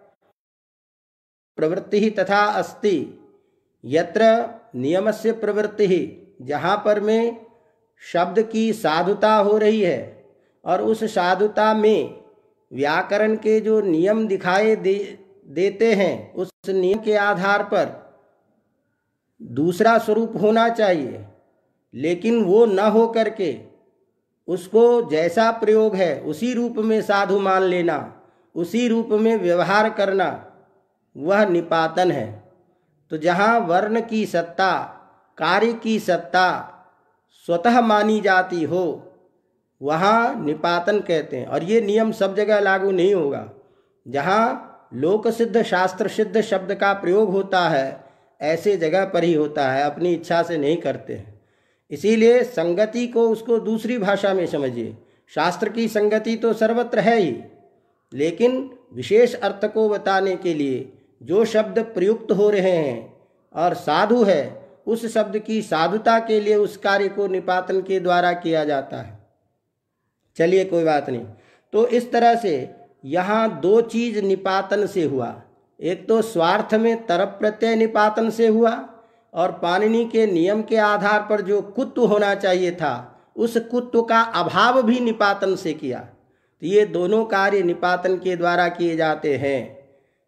प्रवृत्ति तथा अस्ति। यत्र नियमस्य प्रवृत्ति, जहाँ पर में शब्द की साधुता हो रही है और उस साधुता में व्याकरण के जो नियम दिखाई देते हैं, उस नियम के आधार पर दूसरा स्वरूप होना चाहिए, लेकिन वो न हो करके उसको जैसा प्रयोग है उसी रूप में साधु मान लेना, उसी रूप में व्यवहार करना, वह निपातन है। तो जहाँ वर्ण की सत्ता, कार्य की सत्ता स्वतः मानी जाती हो, वहाँ निपातन कहते हैं। और ये नियम सब जगह लागू नहीं होगा। जहाँ लोक सिद्ध शास्त्र सिद्ध शब्द का प्रयोग होता है, ऐसे जगह पर ही होता है, अपनी इच्छा से नहीं करते हैं। इसीलिए संगति को उसको दूसरी भाषा में समझिए। शास्त्र की संगति तो सर्वत्र है ही, लेकिन विशेष अर्थ को बताने के लिए जो शब्द प्रयुक्त हो रहे हैं और साधु है, उस शब्द की साधुता के लिए उस कार्य को निपातन के द्वारा किया जाता है। चलिए कोई बात नहीं। तो इस तरह से यहाँ दो चीज निपातन से हुआ। एक तो स्वार्थ में तरप प्रत्यय निपातन से हुआ, और पाणिनि के नियम के आधार पर जो कुत्व होना चाहिए था, उस कुत्व का अभाव भी निपातन से किया। तो ये दोनों कार्य निपातन के द्वारा किए जाते हैं।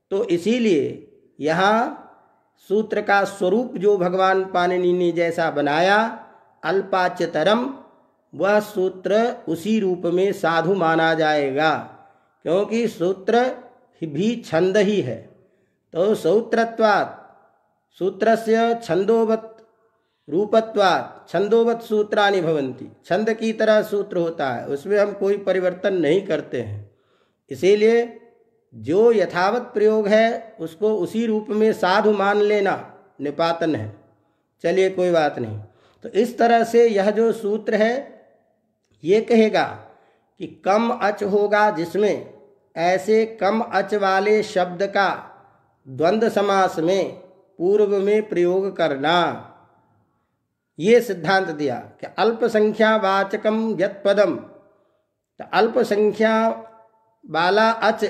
तो इसीलिए यहाँ सूत्र का स्वरूप जो भगवान पाणिनि ने जैसा बनाया, अल्पाच्यतरम, वह सूत्र उसी रूप में साधु माना जाएगा, क्योंकि सूत्र भी छंद ही है। तो सूत्रत्वात् सूत्रस्य छंदोवत् रूपत्वात् छंदोवत् सूत्राणि भवन्ति। छंद की तरह सूत्र होता है, उसमें हम कोई परिवर्तन नहीं करते हैं। इसीलिए जो यथावत प्रयोग है उसको उसी रूप में साधु मान लेना निपातन है। चलिए कोई बात नहीं। तो इस तरह से यह जो सूत्र है ये कहेगा कि कम अच होगा, जिसमें ऐसे कम अच वाले शब्द का द्वंद्व समास में पूर्व में प्रयोग करना। ये सिद्धांत दिया कि अल्प संख्या वाचकम यत् पदम, तो अल्प संख्या वाला अच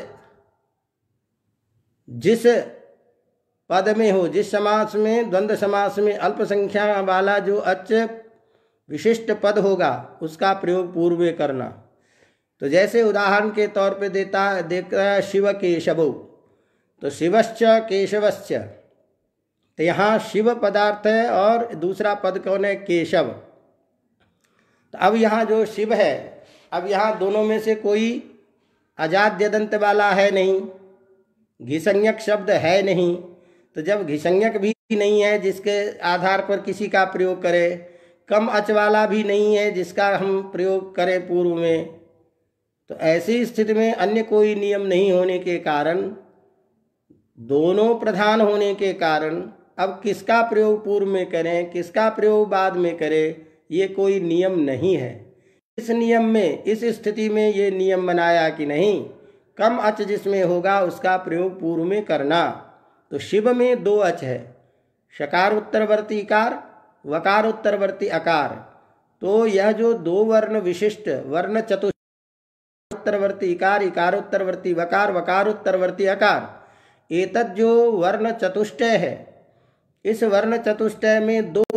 जिस पद में हो, जिस समास में, द्वंद्व समास में अल्प संख्या वाला जो अच विशिष्ट पद होगा उसका प्रयोग पूर्व में करना। तो जैसे उदाहरण के तौर पे देखता है शिव केशवौ, तो शिवश्च केशवश्च, तो यहाँ शिव पदार्थ है और दूसरा पद कौन है, केशव। तो अब यहाँ जो शिव है, अब यहाँ दोनों में से कोई अजाद्य दंत वाला है नहीं, घिसंज्ञक शब्द है नहीं। तो जब घिसंज्ञक भी नहीं है जिसके आधार पर किसी का प्रयोग करें, कम अच वाला भी नहीं है जिसका हम प्रयोग करें पूर्व में, तो ऐसी स्थिति में अन्य कोई नियम नहीं होने के कारण, दोनों प्रधान होने के कारण अब किसका प्रयोग पूर्व में करें, किसका प्रयोग बाद में करें, ये कोई नियम नहीं है। इस नियम में, इस स्थिति में ये नियम बनाया कि नहीं, कम अच जिसमें होगा उसका प्रयोग पूर्व में करना। तो शिव में दो अच है, शकार उत्तरवर्ती इकार, वकार उत्तरवर्ती अकार। तो यह जो दो वर्ण विशिष्ट वर्ण चतुष्ट, उत्तरवर्ती इकार, इकार उत्तरवर्ती वकार, वकार उत्तरवर्ती अकार, एतद् जो वर्ण चतुष्टय है, इस वर्ण चतुष्टय में दो,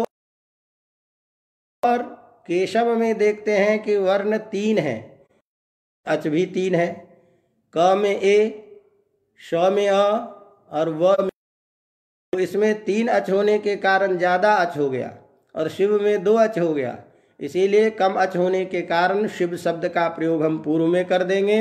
और केशव में देखते हैं कि वर्ण तीन है, अच भी तीन है, क में ए, श में अ और व में, तो इसमें तीन अच होने के कारण ज़्यादा अच हो गया, और शिव में दो अच हो गया। इसीलिए कम अच होने के कारण शिव शब्द का प्रयोग हम पूर्व में कर देंगे,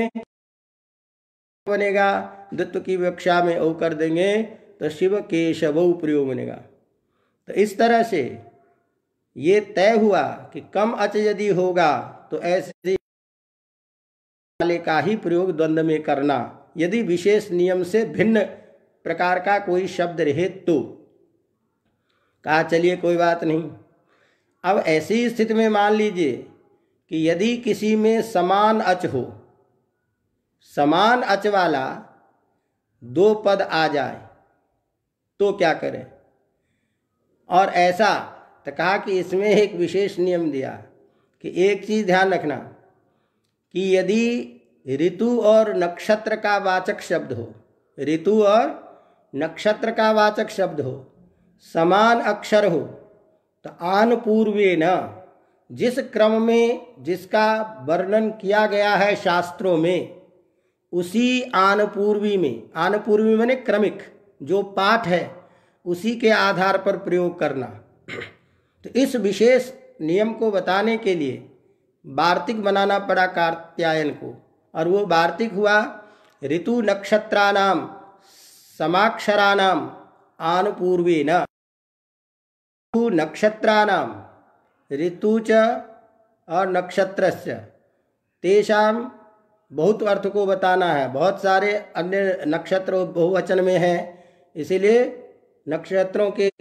बनेगा द्वित्व की विवक्षा में ओ कर देंगे तो शिव केशवौ प्रयोग बनेगा। तो इस तरह से ये तय हुआ कि कम अच यदि होगा तो ऐसे वाले का ही प्रयोग द्वंद्व में करना, यदि विशेष नियम से भिन्न प्रकार का कोई शब्द रहे तो। कहा चलिए कोई बात नहीं। अब ऐसी स्थिति में मान लीजिए कि यदि किसी में समान अच हो, समान अच वाला दो पद आ जाए तो क्या करें। और ऐसा तो कहा कि इसमें एक विशेष नियम दिया कि एक चीज़ ध्यान रखना कि यदि ऋतु और नक्षत्र का वाचक शब्द हो, ऋतु और नक्षत्र का वाचक शब्द हो, समान अक्षर हो, तो आन पूर्वेन, जिस क्रम में जिसका वर्णन किया गया है शास्त्रों में, उसी आन पूर्वी में, आन पूर्वी माने क्रमिक जो पाठ है उसी के आधार पर प्रयोग करना। तो इस विशेष नियम को बताने के लिए वार्तिक बनाना पड़ा कात्यायन को, और वो वार्तिक हुआ ऋतु नक्षत्राणाम समाक्षराणाम आन पूर्वेन, ऋतु नक्षत्राणाम, ऋतु च और नक्षत्रस्य, तेषाम बहुत अर्थ को बताना है। बहुत सारे अन्य नक्षत्र बहुवचन में हैं, इसीलिए नक्षत्रों के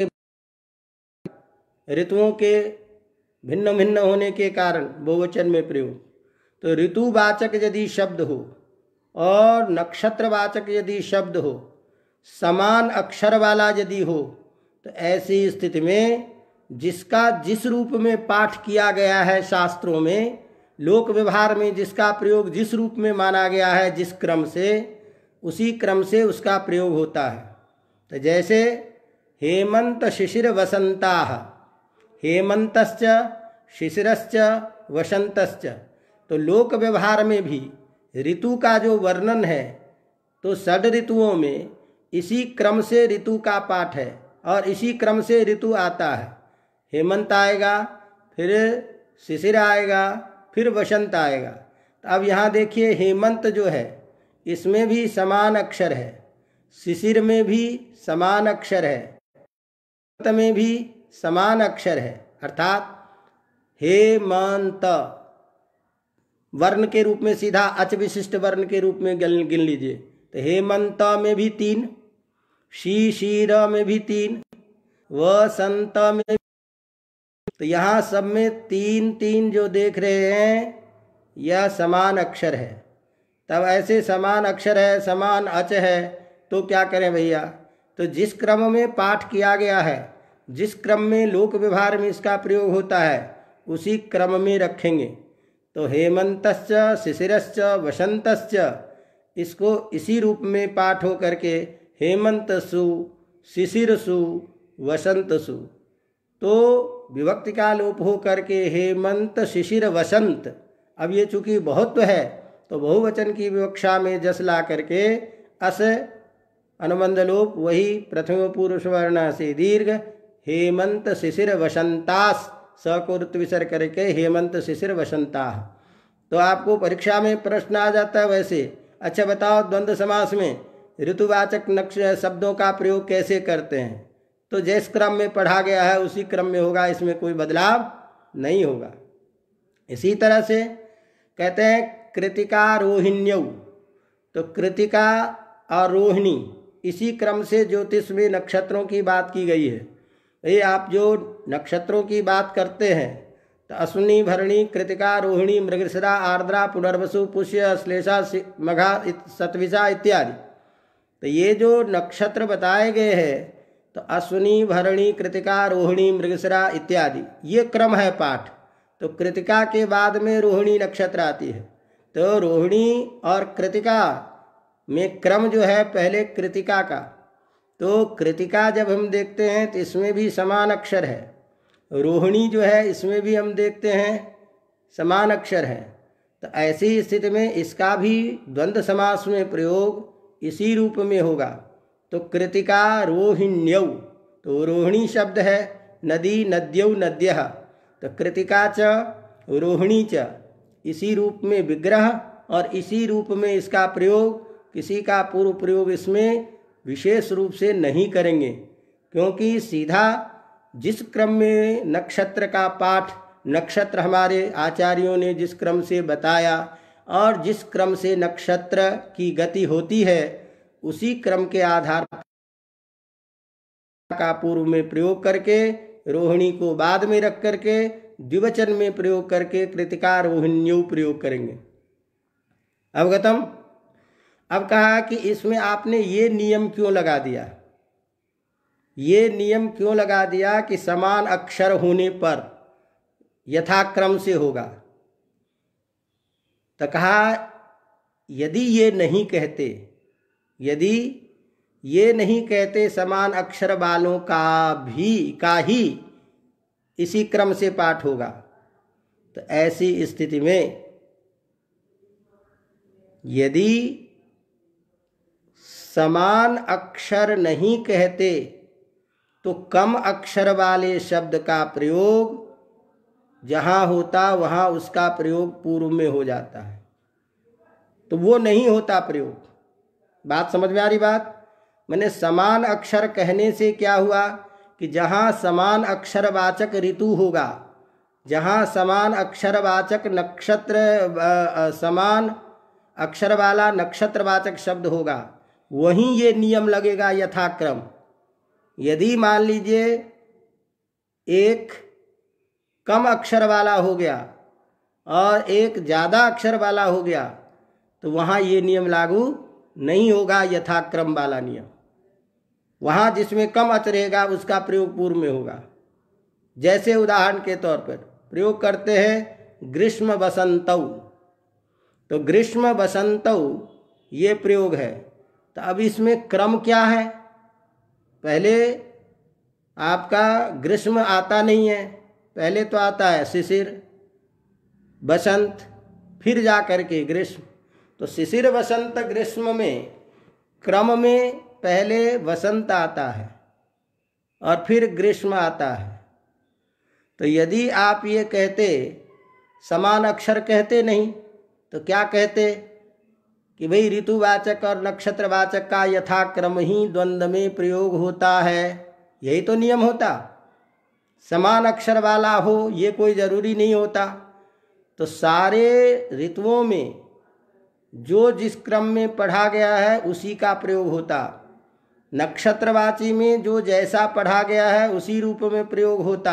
ऋतुओं के भिन्न भिन्न होने के कारण बहुवचन में प्रयोग। तो ऋतुवाचक यदि शब्द हो और नक्षत्रवाचक यदि शब्द हो, समान अक्षर वाला यदि हो, तो ऐसी स्थिति में जिसका जिस रूप में पाठ किया गया है शास्त्रों में, लोक व्यवहार में जिसका प्रयोग जिस रूप में माना गया है, जिस क्रम से, उसी क्रम से उसका प्रयोग होता है। तो जैसे हेमंत शिशिर वसंताः, हेमंतश्च शिशिरश्च वसंतश्च, तो लोक व्यवहार में भी ऋतु का जो वर्णन है, तो षड ऋतुओं में इसी क्रम से ऋतु का पाठ है और इसी क्रम से ऋतु आता है। हेमंत आएगा, फिर शिशिर आएगा, फिर वसंत आएगा। तो अब यहाँ देखिए, हेमंत जो है इसमें भी समान अक्षर है, शिशिर में भी समान अक्षर है, वसंत में भी समान अक्षर है, अर्थात हेमंत वर्ण के रूप में सीधा अच विशिष्ट वर्ण के रूप में गिन लीजिए। तो हेमंत में भी 3, शिशिर में भी 3, वसंत में भी। तो यहाँ सब में 3 3 जो देख रहे हैं यह समान अक्षर है। तब ऐसे समान अक्षर है, समान अच है, तो क्या करें भैया? तो जिस क्रम में पाठ किया गया है, जिस क्रम में लोक व्यवहार में इसका प्रयोग होता है, उसी क्रम में रखेंगे। तो हेमंतश्च शिशिरश्च वसंतश्च, इसको इसी रूप में पाठ हो करके हेमंतसु शिशिरसु वसंतसु। तो विभक्ति का लोप हो करके हेमंत शिशिर वसंत। अब ये चूंकि बहुत्व है तो बहुवचन की विवक्षा में जस ला करके अस अनुबंध लोप, वही प्रथम पुरुष वर्ण से दीर्घ हेमंत शिशिर वसंतास, स को ऋतु विसर्ग करके हेमंत शिशिर वसंता। तो आपको परीक्षा में प्रश्न आ जाता है वैसे। अच्छा बताओ, द्वंद्व समास में ऋतुवाचक शब्दों का प्रयोग कैसे करते हैं? तो जिस क्रम में पढ़ा गया है उसी क्रम में होगा, इसमें कोई बदलाव नहीं होगा। इसी तरह से कहते हैं कृतिका रोहिण्यौ, तो कृतिका और रोहिणी इसी क्रम से ज्योतिष में नक्षत्रों की बात की गई है। भाई आप जो नक्षत्रों की बात करते हैं तो अश्विनी भरणी कृतिका रोहिणी मृगशिरा आर्द्रा पुनर्वसु पुष्य अश्लेषा मघा सतविषा इत्यादि। तो ये जो नक्षत्र बताए गए हैं तो अश्विनी भरणी कृतिका रोहिणी मृगशिरा इत्यादि, ये क्रम है पाठ। तो कृतिका के बाद में रोहिणी नक्षत्र आती है। तो रोहिणी और कृतिका में क्रम जो है पहले कृतिका का। तो कृतिका जब हम देखते हैं तो इसमें भी समान अक्षर है, रोहिणी जो है इसमें भी हम देखते हैं समान अक्षर है। तो ऐसी स्थिति में इसका भी द्वंद्व समास में प्रयोग इसी रूप में होगा। तो कृतिका रोहिण्यौ, तो रोहिणी शब्द है, नदी नद्यौ नद्यः, तो कृतिका च रोहिणी च, इसी रूप में विग्रह और इसी रूप में इसका प्रयोग, किसी का पूर्व प्रयोग इसमें विशेष रूप से नहीं करेंगे, क्योंकि सीधा जिस क्रम में नक्षत्र का पाठ, नक्षत्र हमारे आचार्यों ने जिस क्रम से बताया और जिस क्रम से नक्षत्र की गति होती है, उसी क्रम के आधार का पूर्व में प्रयोग करके, रोहिणी को बाद में रख करके द्विवचन में प्रयोग करके कृतिका रोहिण्यौ प्रयोग करेंगे। अवगतम? अब कहा कि इसमें आपने ये नियम क्यों लगा दिया? ये नियम क्यों लगा दिया कि समान अक्षर होने पर यथाक्रम से होगा? तो कहा यदि ये नहीं कहते, यदि ये नहीं कहते समान अक्षर वालों का ही इसी क्रम से पाठ होगा, तो ऐसी स्थिति में यदि समान अक्षर नहीं कहते तो कम अक्षर वाले शब्द का प्रयोग जहाँ होता वहाँ उसका प्रयोग पूर्व में हो जाता है, तो वो नहीं होता प्रयोग। बात समझ में आ रही? बात मैंने समान अक्षर कहने से क्या हुआ कि जहाँ समान अक्षरवाचक ऋतु होगा, जहाँ समान अक्षरवाचक नक्षत्र, समान अक्षर वाला नक्षत्रवाचक शब्द होगा, वहीं ये नियम लगेगा यथाक्रम। यदि मान लीजिए एक कम अक्षर वाला हो गया और एक ज़्यादा अक्षर वाला हो गया, तो वहाँ ये नियम लागू नहीं होगा, यथाक्रम वाला नियम। वहाँ जिसमें कम अच रहेगा उसका प्रयोग पूर्व में होगा। जैसे उदाहरण के तौर पर प्रयोग करते हैं ग्रीष्म बसंतौ, तो ग्रीष्म बसंतौ ये प्रयोग है। तो अब इसमें क्रम क्या है? पहले आपका ग्रीष्म आता नहीं है, पहले तो आता है शिशिर बसंत, फिर जा कर के ग्रीष्म। तो शिशिर बसंत ग्रीष्म में क्रम में पहले वसंत आता है और फिर ग्रीष्म आता है। तो यदि आप ये कहते, समान अक्षर कहते नहीं तो क्या कहते कि भाई ऋतुवाचक और नक्षत्रवाचक का यथाक्रम ही द्वंद्व में प्रयोग होता है, यही तो नियम होता। समान अक्षर वाला हो ये कोई ज़रूरी नहीं होता। तो सारे ऋतुओं में जो जिस क्रम में पढ़ा गया है उसी का प्रयोग होता। नक्षत्रवाची में जो जैसा पढ़ा गया है उसी रूप में प्रयोग होता।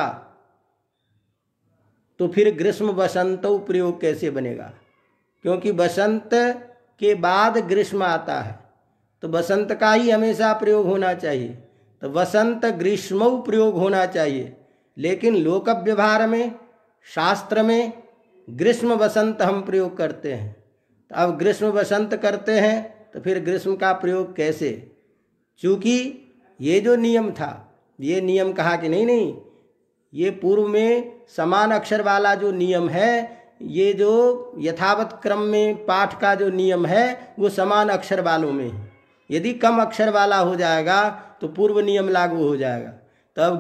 तो फिर ग्रीष्म बसंतो प्रयोग कैसे बनेगा? क्योंकि बसंत के बाद ग्रीष्म आता है, तो बसंत का ही हमेशा प्रयोग होना चाहिए। तो बसंत ग्रीष्मौ प्रयोग होना चाहिए, लेकिन लोक व्यवहार में, शास्त्र में ग्रीष्म बसंत हम प्रयोग करते हैं। तो अब ग्रीष्म बसंत करते हैं तो फिर ग्रीष्म का प्रयोग कैसे? चूँकि ये जो नियम था, ये नियम कहा कि नहीं नहीं, ये पूर्व में समान अक्षर वाला जो नियम है, ये जो यथावत क्रम में पाठ का जो नियम है वो समान अक्षर वालों में है। यदि कम अक्षर वाला हो जाएगा तो पूर्व नियम लागू हो जाएगा। तो अब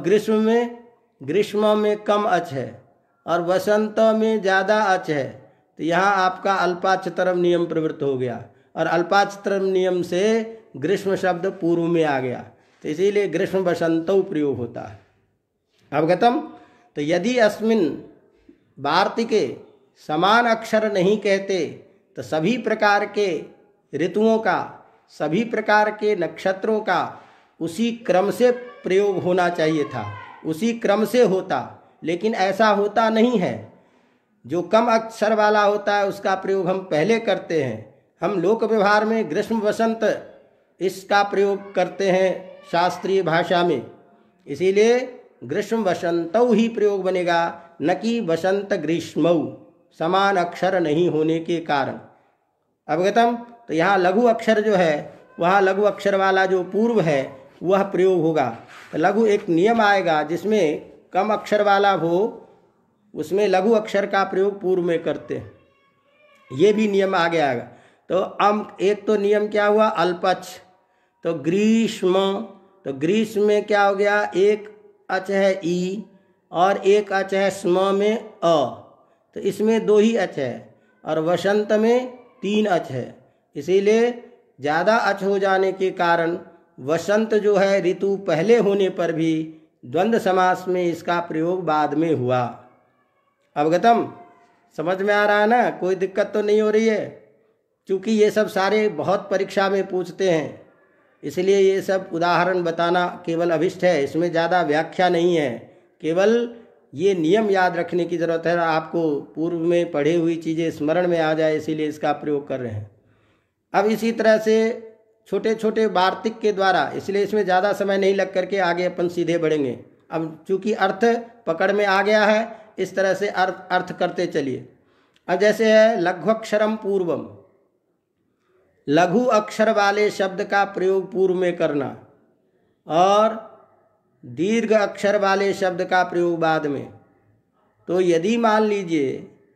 ग्रीष्म में कम अच है और वसंत में ज़्यादा अच है, तो यहाँ आपका अल्पाचतरम नियम प्रवृत्त हो गया और अल्पाचतरम नियम से ग्रीष्म शब्द पूर्व में आ गया। तो इसीलिए ग्रीष्म बसंतो प्रयोग होता है। अवगतम? तो यदि अस्मिन वार्तिके समान अक्षर नहीं कहते तो सभी प्रकार के ऋतुओं का, सभी प्रकार के नक्षत्रों का उसी क्रम से प्रयोग होना चाहिए था, उसी क्रम से होता। लेकिन ऐसा होता नहीं है। जो कम अक्षर वाला होता है उसका प्रयोग हम पहले करते हैं। हम लोक व्यवहार में ग्रीष्म बसंत इसका प्रयोग करते हैं शास्त्रीय भाषा में, इसीलिए ग्रीष्म बसंतौ ही प्रयोग बनेगा, न कि बसंत ग्रीष्मौ, समान अक्षर नहीं होने के कारण। अवगतम? तो यहाँ लघु अक्षर जो है, वहाँ लघु अक्षर वाला जो पूर्व है वह प्रयोग होगा। तो लघु एक नियम आएगा जिसमें कम अक्षर वाला हो, उसमें लघु अक्षर का प्रयोग पूर्व में करते हैं, ये भी नियम आगे आएगा। तो अब एक तो नियम क्या हुआ? अल्पच। तो ग्रीष्म, तो ग्रीष्म में क्या हो गया? एक अच है ई और एक अच है स्म में अ, तो इसमें दो ही अच है। और वसंत में 3 अच है, इसीलिए ज़्यादा अच हो जाने के कारण वसंत जो है ऋतु पहले होने पर भी द्वंद्व समास में इसका प्रयोग बाद में हुआ। अवगतम? समझ में आ रहा है ना? कोई दिक्कत तो नहीं हो रही है? क्योंकि ये सब सारे बहुत परीक्षा में पूछते हैं, इसलिए ये सब उदाहरण बताना केवल अभिष्ट है, इसमें ज़्यादा व्याख्या नहीं है। केवल ये नियम याद रखने की ज़रूरत है, आपको पूर्व में पढ़ी हुई चीज़ें स्मरण में आ जाए, इसीलिए इसका प्रयोग कर रहे हैं। अब इसी तरह से छोटे छोटे वार्तिक के द्वारा, इसलिए इसमें ज़्यादा समय नहीं लग करके आगे अपन सीधे बढ़ेंगे। अब चूँकि अर्थ पकड़ में आ गया है, इस तरह से अर्थ करते चलिए। अब जैसे है लघु अक्षरम पूर्वम, लघु अक्षर वाले शब्द का प्रयोग पूर्व में करना और दीर्घ अक्षर वाले शब्द का प्रयोग बाद में। तो यदि मान लीजिए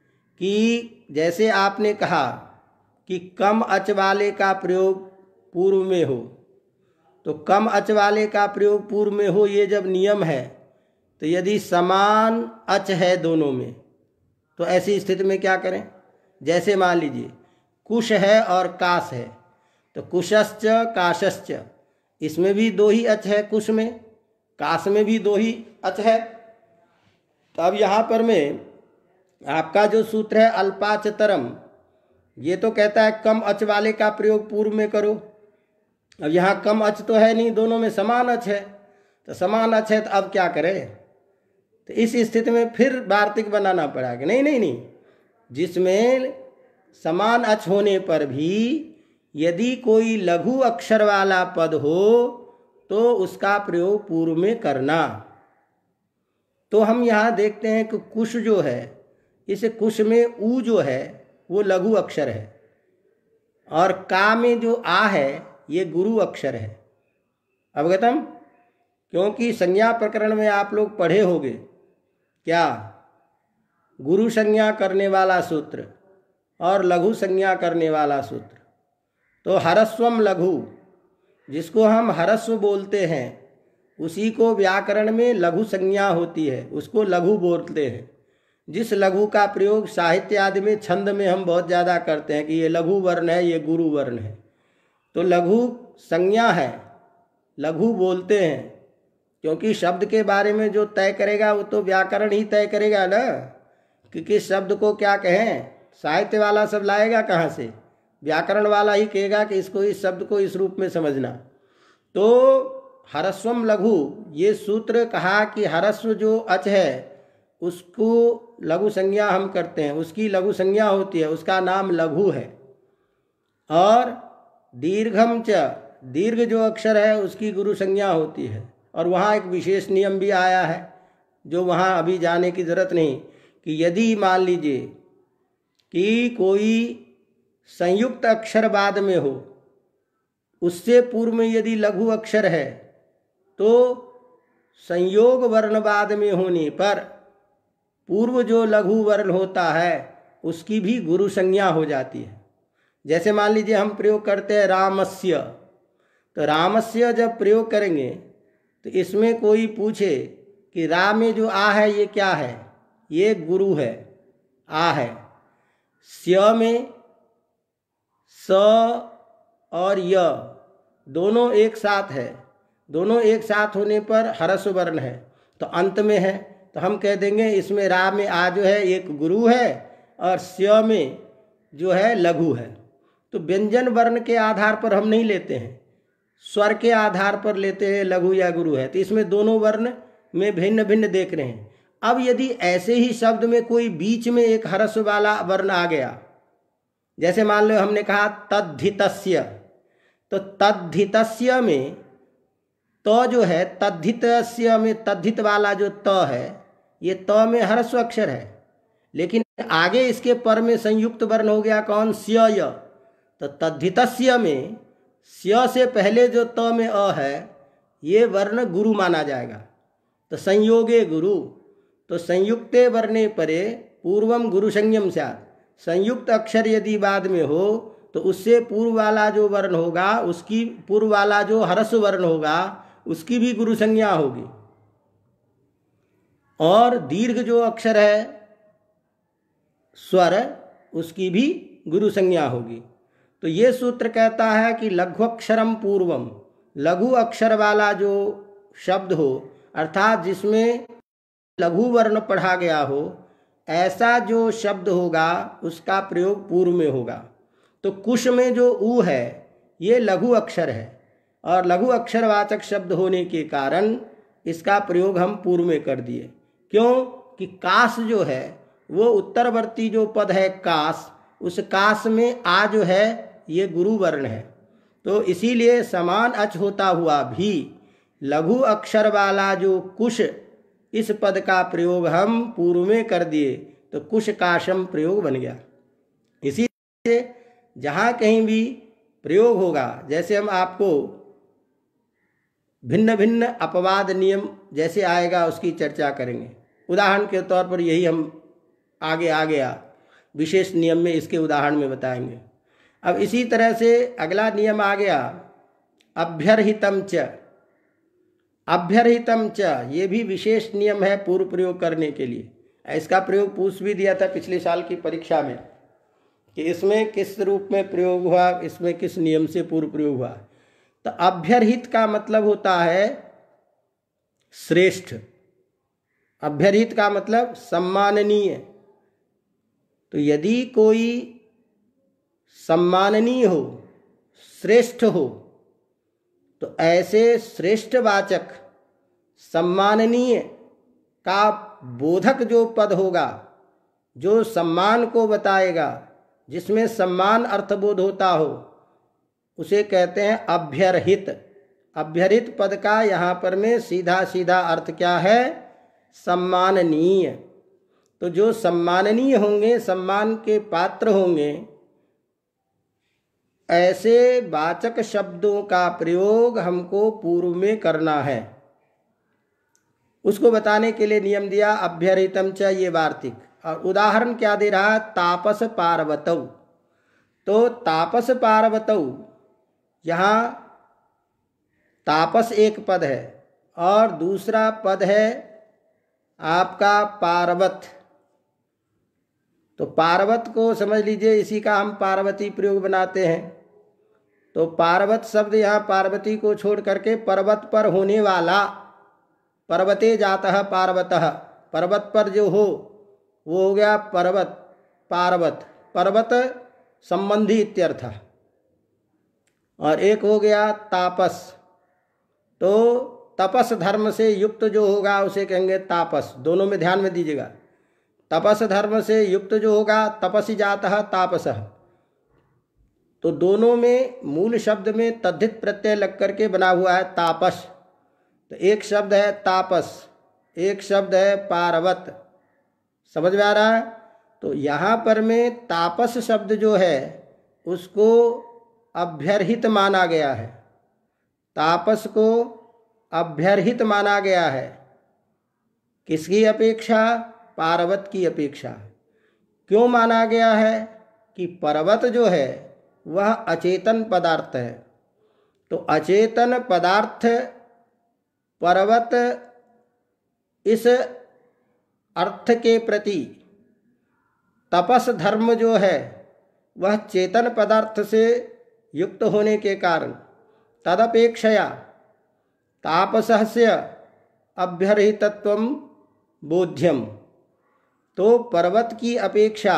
कि जैसे आपने कहा कि कम अच वाले का प्रयोग पूर्व में हो, तो कम अच वाले का प्रयोग पूर्व में हो, ये जब नियम है, तो यदि समान अच है दोनों में तो ऐसी स्थिति में क्या करें? जैसे मान लीजिए कुश है और काश है, तो कुशश्च काशश्च, इसमें भी 2 ही अच है, कुश में, काश में भी 2 ही अच है। तो अब यहाँ पर में आपका जो सूत्र है अल्पाचतरम, ये तो कहता है कम अच वाले का प्रयोग पूर्व में करो। अब यहाँ कम अच तो है नहीं, दोनों में समान अच है, तो समान अच है तो अब क्या करें? तो इस स्थिति में फिर वार्तिक बनाना पड़ा कि नहीं नहीं नहीं, जिसमें समान अच होने पर भी यदि कोई लघु अक्षर वाला पद हो तो उसका प्रयोग पूर्व में करना। तो हम यहाँ देखते हैं कि कुश जो है, इस कुश में ऊ जो है वो लघु अक्षर है और का में जो आ है ये गुरु अक्षर है। अवगतम? क्योंकि संज्ञा प्रकरण में आप लोग पढ़े होंगे क्या? गुरु संज्ञा करने वाला सूत्र और लघु संज्ञा करने वाला सूत्र। तो हरस्वम लघु, जिसको हम ह्रस्व बोलते हैं उसी को व्याकरण में लघु संज्ञा होती है, उसको लघु बोलते हैं। जिस लघु का प्रयोग साहित्य आदि में छंद में हम बहुत ज़्यादा करते हैं कि ये लघु वर्ण है, ये गुरु वर्ण है, तो लघु संज्ञा है, लघु बोलते हैं। क्योंकि शब्द के बारे में जो तय करेगा वो तो व्याकरण ही तय करेगा ना, कि किस शब्द को क्या कहें। साहित्य वाला सब लाएगा कहाँ से? व्याकरण वाला ही कहेगा कि इसको, इस शब्द को इस रूप में समझना। तो ह्रस्वम लघु, ये सूत्र कहा कि ह्रस्व जो अच है उसको लघु संज्ञा हम करते हैं, उसकी लघु संज्ञा होती है, उसका नाम लघु है। और दीर्घम च, दीर्घ जो अक्षर है उसकी गुरु संज्ञा होती है। और वहाँ एक विशेष नियम भी आया है जो वहाँ अभी जाने की ज़रूरत नहीं, कि यदि मान लीजिए कि कोई संयुक्त अक्षर बाद में हो, उससे पूर्व में यदि लघु अक्षर है, तो संयोग वर्ण बाद में होने पर पूर्व जो लघु वर्ण होता है उसकी भी गुरु संज्ञा हो जाती है। जैसे मान लीजिए हम प्रयोग करते हैं रामस्य, तो रामस्य जब प्रयोग करेंगे तो इसमें कोई पूछे कि रा में जो आ है ये क्या है? ये गुरु है, आ है। स्य में स और य दोनों एक साथ है, दोनों एक साथ होने पर ह्रस्व वर्ण है, तो अंत में है, तो हम कह देंगे इसमें रा में आ जो है एक गुरु है और स्य में जो है लघु है। तो व्यंजन वर्ण के आधार पर हम नहीं लेते हैं, स्वर के आधार पर लेते हैं लघु या गुरु है। तो इसमें दोनों वर्ण में भिन्न भिन्न देख रहे हैं। अब यदि ऐसे ही शब्द में कोई बीच में एक ह्रस्व वाला वर्ण आ गया, जैसे मान लो हमने कहा तद्धितस्य, तो तद्धितस्य में तो जो है, तद्धितस्य में तद्धित वाला जो त है, ये त में ह्रस्व अक्षर है, लेकिन आगे इसके पर में संयुक्त वर्ण हो गया कौन? स्य य। तो तद्धितस्य में स्य से पहले जो त में अ है ये वर्ण गुरु माना जाएगा। तो संयोगे गुरु, तो संयुक्ते वर्णे परे पूर्वम गुरु संज्ञम स्यात्। संयुक्त अक्षर यदि बाद में हो तो उससे पूर्व वाला जो वर्ण होगा, उसकी पूर्व वाला जो ह्रस्व वर्ण होगा उसकी भी गुरु संज्ञा होगी। और दीर्घ जो अक्षर है स्वर, उसकी भी गुरु संज्ञा होगी। तो ये सूत्र कहता है कि लघु अक्षरम पूर्वम, लघु अक्षर वाला जो शब्द हो, अर्थात जिसमें लघु वर्ण पढ़ा गया हो, ऐसा जो शब्द होगा उसका प्रयोग पूर्व में होगा। तो कुश में जो ऊ है ये लघु अक्षर है, और लघु अक्षरवाचक शब्द होने के कारण इसका प्रयोग हम पूर्व में कर दिए। क्यों? कि कास जो है वो उत्तरवर्ती जो पद है कास, उस कास में आ जो है ये गुरु वर्ण है। तो इसीलिए समान अच होता हुआ भी लघु अक्षर वाला जो कुश, इस पद का प्रयोग हम पूर्व में कर दिए, तो कुश काशम प्रयोग बन गया। इसी से जहाँ कहीं भी प्रयोग होगा, जैसे हम आपको भिन्न भिन्न अपवाद नियम जैसे आएगा उसकी चर्चा करेंगे। उदाहरण के तौर पर यही हम आगे विशेष नियम में इसके उदाहरण में बताएंगे। अब इसी तरह से अगला नियम आ गया अभ्यर्हितम च। अभ्यर्हितम च ये भी विशेष नियम है पूर्व प्रयोग करने के लिए। इसका प्रयोग पूछ भी दिया था पिछले साल की परीक्षा में कि इसमें किस रूप में प्रयोग हुआ, इसमें किस नियम से पूर्व प्रयोग हुआ। तो अभ्यर्हित का मतलब होता है श्रेष्ठ। अभ्यर्हित का मतलब सम्माननीय। तो यदि कोई सम्माननीय हो, श्रेष्ठ हो, तो ऐसे श्रेष्ठवाचक सम्माननीय का बोधक जो पद होगा, जो सम्मान को बताएगा, जिसमें सम्मान अर्थबोध होता हो, उसे कहते हैं अभ्यर्हित। अभ्यर्हित पद का यहाँ पर में सीधा सीधा अर्थ क्या है? सम्माननीय। तो जो सम्माननीय होंगे, सम्मान के पात्र होंगे, ऐसे वाचक शब्दों का प्रयोग हमको पूर्व में करना है। उसको बताने के लिए नियम दिया अभ्यर्हितम च, ये वार्तिक। और उदाहरण क्या दे रहा? तापस पार्वतौ। तो तापस पार्वतौ यहाँ तापस एक पद है और दूसरा पद है आपका पार्वत। तो पार्वत को समझ लीजिए, इसी का हम पार्वती प्रयोग बनाते हैं। तो पार्वत शब्द यहाँ पार्वती को छोड़ करके पर्वत पर होने वाला, पर्वते जातः पार्वतः, पर्वत पर जो हो वो हो गया पर्वत, पार्वत, पर्वत संबंधी इत्यर्थ। और एक हो गया तापस, तो तपस धर्म से युक्त जो होगा उसे कहेंगे तापस। दोनों में ध्यान में दीजिएगा, तपस धर्म से युक्त जो होगा तपसी जातः तापसः। तो दोनों में मूल शब्द में तद्धित प्रत्यय लग करके बना हुआ है तापस। तो एक शब्द है तापस, एक शब्द है पार्वत। समझ में आ रहा है? तो यहाँ पर में तापस शब्द जो है उसको अभ्यर्हित माना गया है, तापस को अभ्यर्हित माना गया है। किसकी अपेक्षा? पार्वत की अपेक्षा। क्यों माना गया है? कि पर्वत जो है वह अचेतन पदार्थ है। तो अचेतन पदार्थ पर्वत इस अर्थ के प्रति, तपस धर्म जो है वह चेतन पदार्थ से युक्त होने के कारण तदपेक्षया तापसस्य अभ्यर्हितत्वं बोध्यम। तो पर्वत की अपेक्षा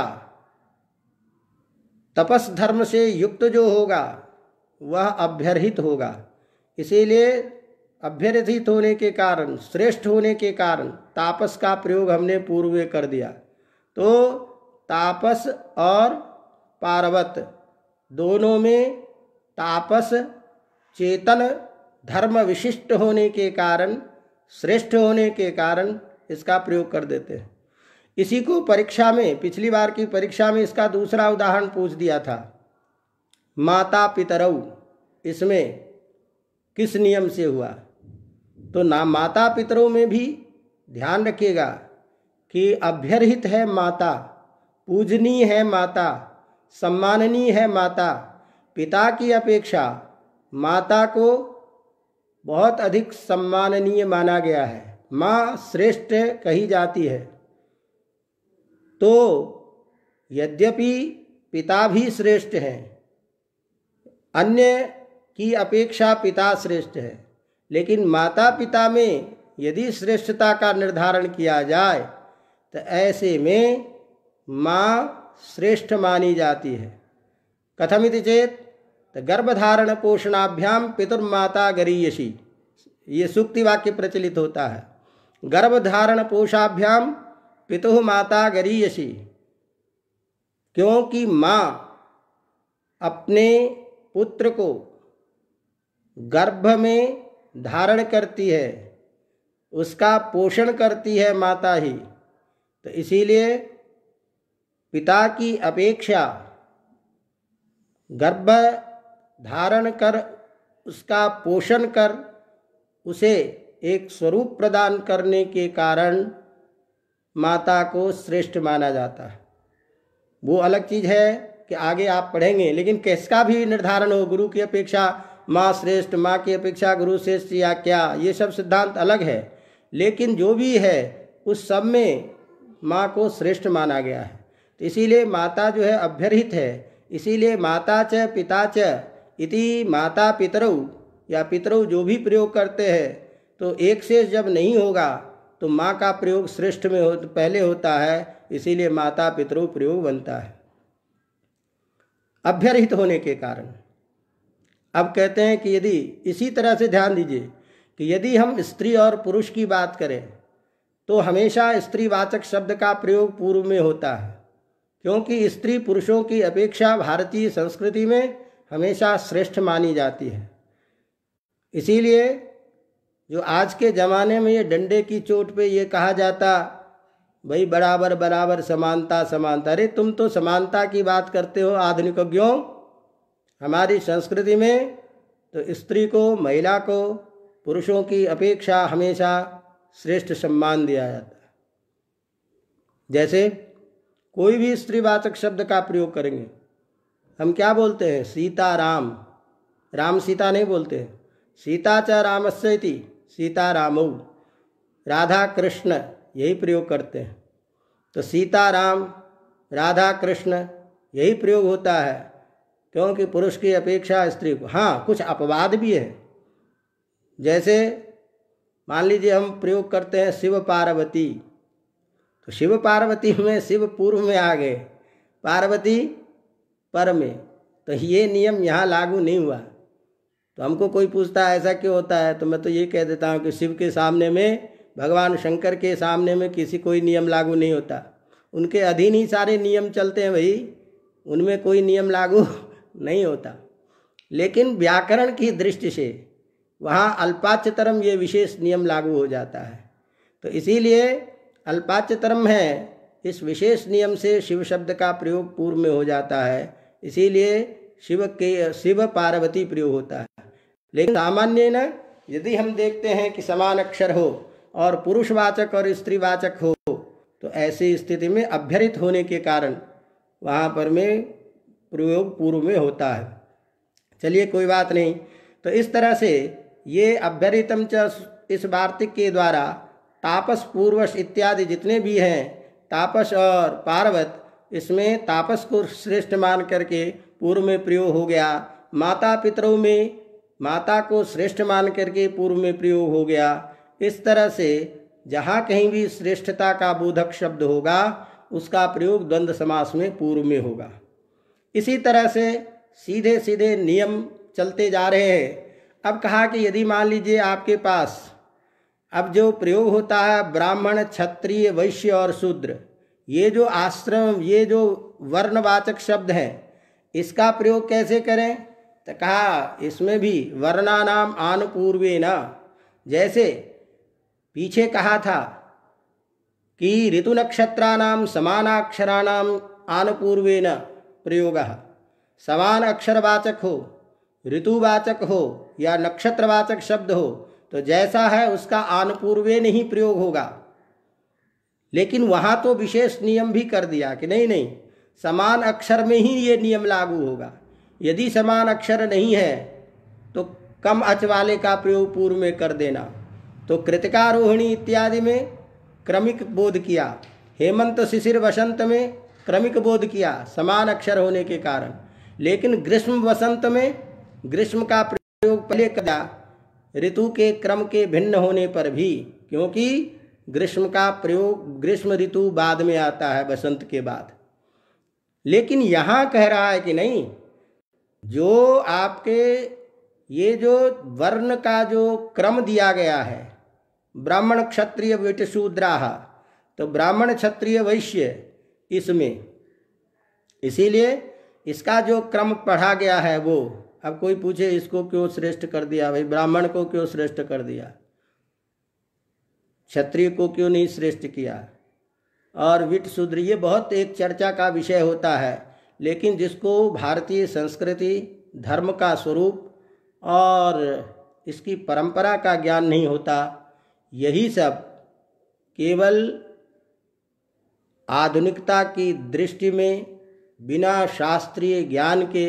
तपस धर्म से युक्त जो होगा वह अभ्यर्हित होगा। इसीलिए अभ्यर्थित होने के कारण, श्रेष्ठ होने के कारण तापस का प्रयोग हमने पूर्व में कर दिया। तो तापस और पार्वत दोनों में तापस चेतन धर्म विशिष्ट होने के कारण, श्रेष्ठ होने के कारण इसका प्रयोग कर देते हैं। इसी को परीक्षा में, पिछली बार की परीक्षा में इसका दूसरा उदाहरण पूछ दिया था, माता पितरौ। इसमें किस नियम से हुआ? तो ना माता पितरों में भी ध्यान रखिएगा कि अभ्यर्हित है माता, पूजनीय है माता, सम्माननीय है माता। पिता की अपेक्षा माता को बहुत अधिक सम्माननीय माना गया है, माँ श्रेष्ठ कही जाती है। तो यद्यपि पिता भी श्रेष्ठ हैं, अन्य की अपेक्षा पिता श्रेष्ठ है, लेकिन माता पिता में यदि श्रेष्ठता का निर्धारण किया जाए तो ऐसे में माँ श्रेष्ठ मानी जाती है। कथमिति चेत तो गर्भधारण पोषणाभ्याम पितुर्माता गरीयसी, ये सूक्ति वाक्य प्रचलित होता है। गर्भधारण पोषाभ्याम पितुः माता गरीयसी, क्योंकि माँ अपने पुत्र को गर्भ में धारण करती है, उसका पोषण करती है माता ही। तो इसीलिए पिता की अपेक्षा गर्भ धारण कर, उसका पोषण कर, उसे एक स्वरूप प्रदान करने के कारण माता को श्रेष्ठ माना जाता है। वो अलग चीज़ है कि आगे आप पढ़ेंगे, लेकिन किसका भी निर्धारण हो, गुरु की अपेक्षा माँ श्रेष्ठ, माँ की अपेक्षा गुरु श्रेष्ठ या क्या, ये सब सिद्धांत अलग है। लेकिन जो भी है उस सब में माँ को श्रेष्ठ माना गया है। तो इसीलिए माता जो है अभ्यर्हित है। इसीलिए माता च पिता च इति माता पितरौ या पितरौ जो भी प्रयोग करते हैं, तो एक से जब नहीं होगा तो माँ का प्रयोग श्रेष्ठ में पहले होता है, इसीलिए माता पितरौ प्रयोग बनता है अभ्यर्हित होने के कारण। अब कहते हैं कि यदि इसी तरह से ध्यान दीजिए कि यदि हम स्त्री और पुरुष की बात करें तो हमेशा स्त्रीवाचक शब्द का प्रयोग पूर्व में होता है, क्योंकि स्त्री पुरुषों की अपेक्षा भारतीय संस्कृति में हमेशा श्रेष्ठ मानी जाती है। इसीलिए जो आज के ज़माने में ये डंडे की चोट पे ये कहा जाता भाई बराबर बराबर समानता समानता, अरे तुम तो समानता की बात करते हो आधुनिकों। हमारी संस्कृति में तो स्त्री को, महिला को पुरुषों की अपेक्षा हमेशा श्रेष्ठ सम्मान दिया जाता है। जैसे कोई भी स्त्रीवाचक शब्द का प्रयोग करेंगे, हम क्या बोलते हैं? सीता राम, राम सीता नहीं बोलते हैं। सीता च रामस्य इति सीता रामौ, राधा कृष्ण यही प्रयोग करते हैं। तो सीता राम, राधा कृष्ण यही प्रयोग होता है, क्योंकि पुरुष की अपेक्षा स्त्री को। हाँ, कुछ अपवाद भी है। जैसे मान लीजिए हम प्रयोग करते हैं शिव पार्वती, तो शिव पार्वती में शिव पूर्व में आ गए, पार्वती पर में, तो ये नियम यहाँ लागू नहीं हुआ। तो हमको कोई पूछता है ऐसा क्यों होता है, तो मैं तो ये कह देता हूँ कि शिव के सामने में, भगवान शंकर के सामने में किसी कोई नियम लागू नहीं होता। उनके अधीन ही सारे नियम चलते हैं भाई, उनमें कोई नियम लागू नहीं होता। लेकिन व्याकरण की दृष्टि से वहाँ अल्पाच्यतरम ये विशेष नियम लागू हो जाता है। तो इसीलिए अल्पाच्यतरम है, इस विशेष नियम से शिव शब्द का प्रयोग पूर्व में हो जाता है, इसीलिए शिव पार्वती प्रयोग होता है। लेकिन सामान्य न यदि हम देखते हैं कि समान अक्षर हो और पुरुषवाचक और स्त्रीवाचक हो, तो ऐसी स्थिति में अभ्यरित होने के कारण वहाँ पर में प्रयोग पूर्व में होता है। चलिए कोई बात नहीं। तो इस तरह से ये अभ्यरितम च इस वार्तिक के द्वारा तापस, पूर्वश इत्यादि जितने भी हैं, तापस और पार्वत, इसमें तापस को श्रेष्ठ मान करके पूर्व में प्रयोग हो गया। माता पितरों में माता को श्रेष्ठ मान करके पूर्व में प्रयोग हो गया। इस तरह से जहाँ कहीं भी श्रेष्ठता का बोधक शब्द होगा, उसका प्रयोग द्वंद्व समास में पूर्व में होगा। इसी तरह से सीधे सीधे नियम चलते जा रहे हैं। अब कहा कि यदि मान लीजिए आपके पास अब जो प्रयोग होता है ब्राह्मण, क्षत्रिय, वैश्य और शूद्र, ये जो आश्रम, ये जो वर्णवाचक शब्द हैं, इसका प्रयोग कैसे करें? तो कहा इसमें भी वर्णानाम आनुपूर्वेण, जैसे पीछे कहा था कि ऋतु नक्षत्राणाम समानाक्षराणाम आनुपूर्वेण प्रयोगः, समान अक्षरवाचक हो, ऋतुवाचक हो या नक्षत्रवाचक शब्द हो, तो जैसा है उसका आनुपूर्वेण ही प्रयोग होगा। लेकिन वहाँ तो विशेष नियम भी कर दिया कि नहीं नहीं, समान अक्षर में ही ये नियम लागू होगा। यदि समान अक्षर नहीं है तो कम अच वाले का प्रयोग पूर्व में कर देना। तो कृतिकारोहिणी इत्यादि में क्रमिक बोध किया, हेमंत, शिशिर, वसंत में क्रमिक बोध किया समान अक्षर होने के कारण। लेकिन ग्रीष्म, वसंत में ग्रीष्म का प्रयोग पहले किया, ऋतु के क्रम के भिन्न होने पर भी, क्योंकि ग्रीष्म का प्रयोग, ग्रीष्म ऋतु बाद में आता है, वसंत के बाद। लेकिन यहाँ कह रहा है कि नहीं, जो आपके ये जो वर्ण का जो क्रम दिया गया है, ब्राह्मण, क्षत्रिय, वैश्य, शूद्राः, तो ब्राह्मण, क्षत्रिय, वैश्य इसमें, इसीलिए इसका जो क्रम पढ़ा गया है वो, अब कोई पूछे इसको क्यों श्रेष्ठ कर दिया भाई, ब्राह्मण को क्यों श्रेष्ठ कर दिया, क्षत्रिय को क्यों नहीं श्रेष्ठ किया, और विट, शूद्र, ये बहुत एक चर्चा का विषय होता है। लेकिन जिसको भारतीय संस्कृति, धर्म का स्वरूप और इसकी परंपरा का ज्ञान नहीं होता, यही सब केवल आधुनिकता की दृष्टि में बिना शास्त्रीय ज्ञान के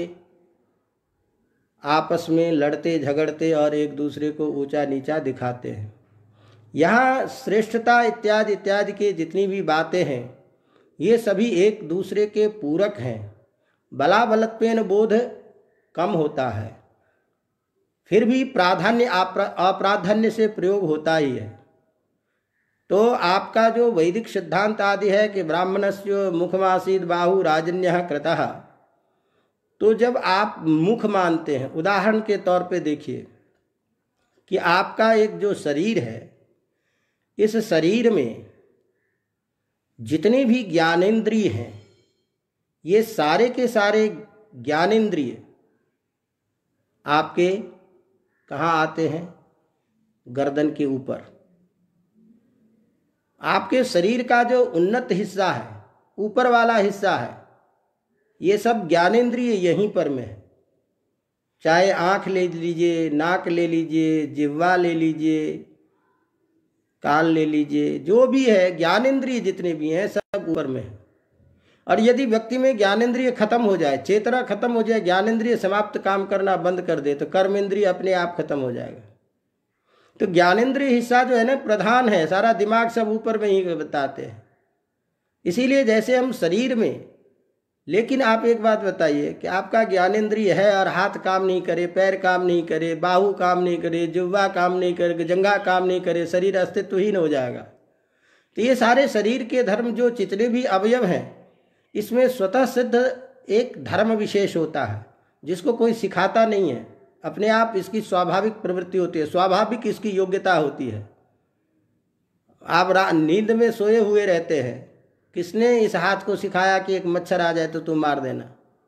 आपस में लड़ते झगड़ते और एक दूसरे को ऊंचा नीचा दिखाते हैं। यहाँ श्रेष्ठता इत्यादि इत्यादि के जितनी भी बातें हैं, ये सभी एक दूसरे के पूरक हैं। बलाबलत्वेन बोध कम होता है, फिर भी प्राधान्य अप्राधान्य से प्रयोग होता ही है। तो आपका जो वैदिक सिद्धांत आदि है कि ब्राह्मणस्य मुखमासीद बाहु राजन्यः कृतः, तो जब आप मुख मानते हैं, उदाहरण के तौर पे देखिए कि आपका एक जो शरीर है, इस शरीर में जितने भी ज्ञानेंद्रिय हैं, ये सारे के सारे ज्ञानेंद्रिय आपके कहाँ आते हैं? गर्दन के ऊपर। आपके शरीर का जो उन्नत हिस्सा है, ऊपर वाला हिस्सा है, ये सब ज्ञानेंद्रिय यहीं पर में है। चाहे आँख ले लीजिए, नाक ले लीजिए, जिह्वा ले लीजिए, कान ले लीजिए, जो भी है ज्ञानेंद्रिय जितने भी हैं सब ऊपर में है। और यदि व्यक्ति में ज्ञानेंद्रिय खत्म हो जाए, चेतना खत्म हो जाए, ज्ञानेंद्रिय समाप्त काम करना बंद कर दे, तो कर्मेंद्रिय अपने आप खत्म हो जाएगा। तो ज्ञानेंद्रिय हिस्सा जो है ना प्रधान है, सारा दिमाग सब ऊपर में ही बताते हैं। इसीलिए जैसे हम शरीर में, लेकिन आप एक बात बताइए कि आपका ज्ञानेंद्रिय है और हाथ काम नहीं करे, पैर काम नहीं करे, बाहु काम नहीं करे, जिह्वा काम नहीं करे, जंघा काम नहीं करे, शरीर अस्तित्वहीन हो जाएगा। तो ये सारे शरीर के धर्म जो जितने भी अवयव हैं, इसमें स्वतः सिद्ध एक धर्म विशेष होता है जिसको कोई सिखाता नहीं है, अपने आप इसकी स्वाभाविक प्रवृत्ति होती है, स्वाभाविक इसकी योग्यता होती है। आप नींद में सोए हुए रहते हैं, किसने इस हाथ को सिखाया कि एक मच्छर आ जाए तो तुम मार देना?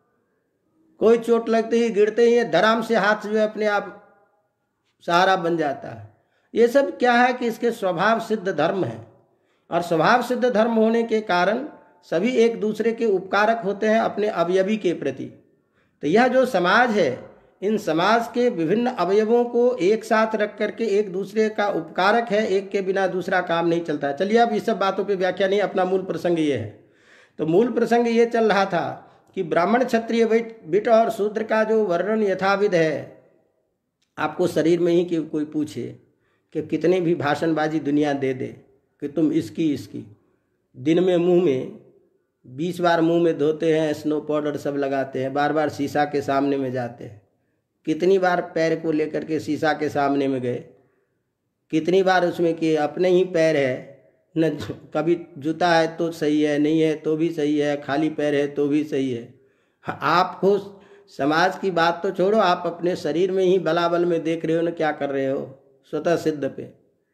कोई चोट लगते ही गिरते ही धड़ाम से हाथ जो है अपने आप सहारा बन जाता है। ये सब क्या है कि इसके स्वभाव सिद्ध धर्म है, और स्वभाव सिद्ध धर्म होने के कारण सभी एक दूसरे के उपकारक होते हैं अपने अवयवी के प्रति। तो यह जो समाज है, इन समाज के विभिन्न अवयवों को एक साथ रख करके एक दूसरे का उपकारक है, एक के बिना दूसरा काम नहीं चलता। चलिए अब इस सब बातों पे व्याख्या नहीं, अपना मूल प्रसंग ये है। तो मूल प्रसंग ये चल रहा था कि ब्राह्मण क्षत्रिय विट और शूद्र का जो वर्णन यथाविध है, आपको शरीर में ही कि कोई पूछे कि कितने भी भाषणबाजी दुनिया दे दे कि तुम इसकी दिन में मुंह में 20 बार मुंह में धोते हैं, स्नो पाउडर सब लगाते हैं, बार बार शीशा के सामने में जाते हैं, कितनी बार पैर को लेकर के शीशा के सामने में गए, कितनी बार उसमें कि अपने ही पैर है न, कभी जूता है तो सही है, नहीं है तो भी सही है, खाली पैर है तो भी सही है। आपको समाज की बात तो छोड़ो, आप अपने शरीर में ही बलाबल में देख रहे हो ना क्या कर रहे हो स्वतः सिद्ध पे।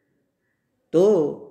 तो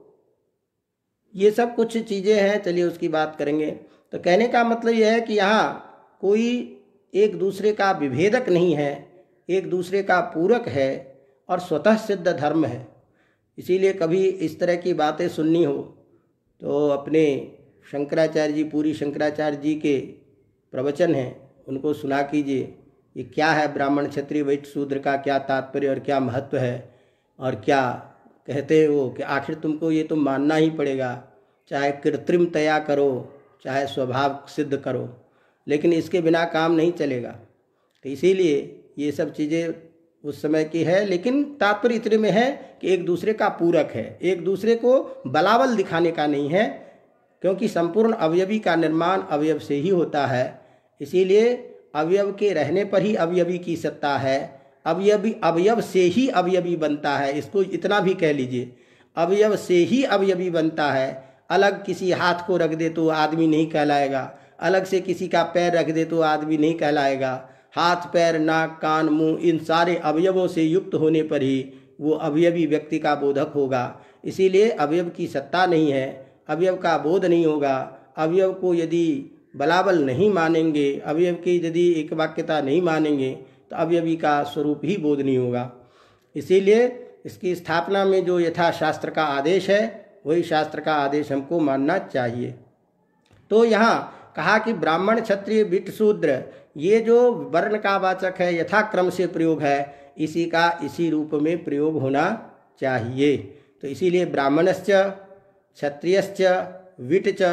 ये सब कुछ चीज़ें हैं, चलिए उसकी बात करेंगे। तो कहने का मतलब यह है कि यहाँ कोई एक दूसरे का विभेदक नहीं है, एक दूसरे का पूरक है और स्वतः सिद्ध धर्म है। इसीलिए कभी इस तरह की बातें सुननी हो तो अपने शंकराचार्य जी, पूरी शंकराचार्य जी के प्रवचन हैं, उनको सुना कीजिए। ये क्या है ब्राह्मण क्षत्रिय वैश्य शूद्र का क्या तात्पर्य और क्या महत्व है, और क्या कहते हैं वो कि आखिर तुमको ये तो मानना ही पड़ेगा, चाहे कृत्रिम तया करो चाहे स्वभाव सिद्ध करो, लेकिन इसके बिना काम नहीं चलेगा। तो इसीलिए ये सब चीज़ें उस समय की है, लेकिन तात्पर्य इतने में है कि एक दूसरे का पूरक है, एक दूसरे को बलाबल दिखाने का नहीं है, क्योंकि संपूर्ण अवयवी का निर्माण अवयव से ही होता है। इसीलिए अवयव के रहने पर ही अवयवी की सत्ता है, अवयवी अवयव से ही अवयवी बनता है। इसको इतना भी कह लीजिए, अवयव से ही अवयवी बनता है। अलग किसी हाथ को रख दे तो आदमी नहीं कहलाएगा, अलग से किसी का पैर रख दे तो आदमी नहीं कहलाएगा। हाथ, पैर, नाक, कान, मुंह, इन सारे अवयवों से युक्त होने पर ही वो अवयवी व्यक्ति का बोधक होगा। इसीलिए अवयव की सत्ता नहीं है, अवयव का बोध नहीं होगा। अवयव को यदि बलाबल नहीं मानेंगे, अवयव की यदि एक वाक्यता नहीं मानेंगे तो अवयवी का स्वरूप ही बोध नहीं होगा। इसीलिए इसकी स्थापना में जो यथाशास्त्र का आदेश है वही शास्त्र का आदेश हमको मानना चाहिए। तो यहाँ कहा कि ब्राह्मण क्षत्रिय विट शूद्र, ये जो वर्ण का वाचक है यथाक्रम से प्रयोग है, इसी का इसी रूप में प्रयोग होना चाहिए। तो इसीलिए ब्राह्मणश्च क्षत्रियश्च विटच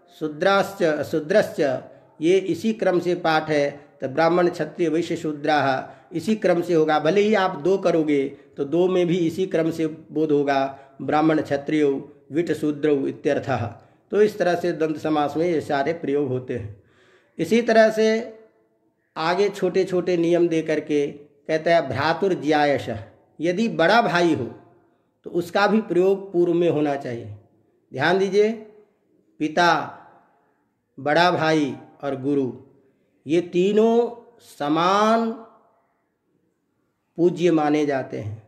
शूद्रश्च ये इसी क्रम से पाठ है। तो ब्राह्मण क्षत्रिय वैश्य शूद्राः इसी क्रम से होगा। भले ही आप 2 करोगे तो 2 में भी इसी क्रम से बोध होगा, ब्राह्मण क्षत्रिय विट शूद्र इत्यर्थः। तो इस तरह से दंत समास में ये सारे प्रयोग होते हैं। इसी तरह से आगे छोटे छोटे नियम दे करके कहता है भ्रातुर्ज्यायश, यदि बड़ा भाई हो तो उसका भी प्रयोग पूर्व में होना चाहिए। ध्यान दीजिए, पिता, बड़ा भाई और गुरु, ये तीनों समान पूज्य माने जाते हैं।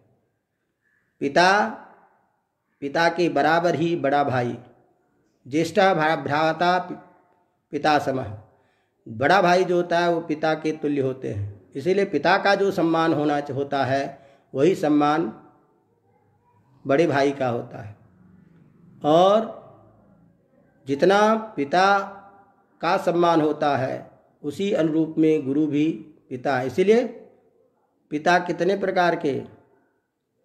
पिता के बराबर ही बड़ा भाई, ज्येष्ठा भ्राता पिता समः, बड़ा भाई जो होता है वो पिता के तुल्य होते हैं। इसीलिए पिता का जो सम्मान होता है वही सम्मान बड़े भाई का होता है, और जितना पिता का सम्मान होता है उसी अनुरूप में गुरु भी पिता है। इसीलिए पिता कितने प्रकार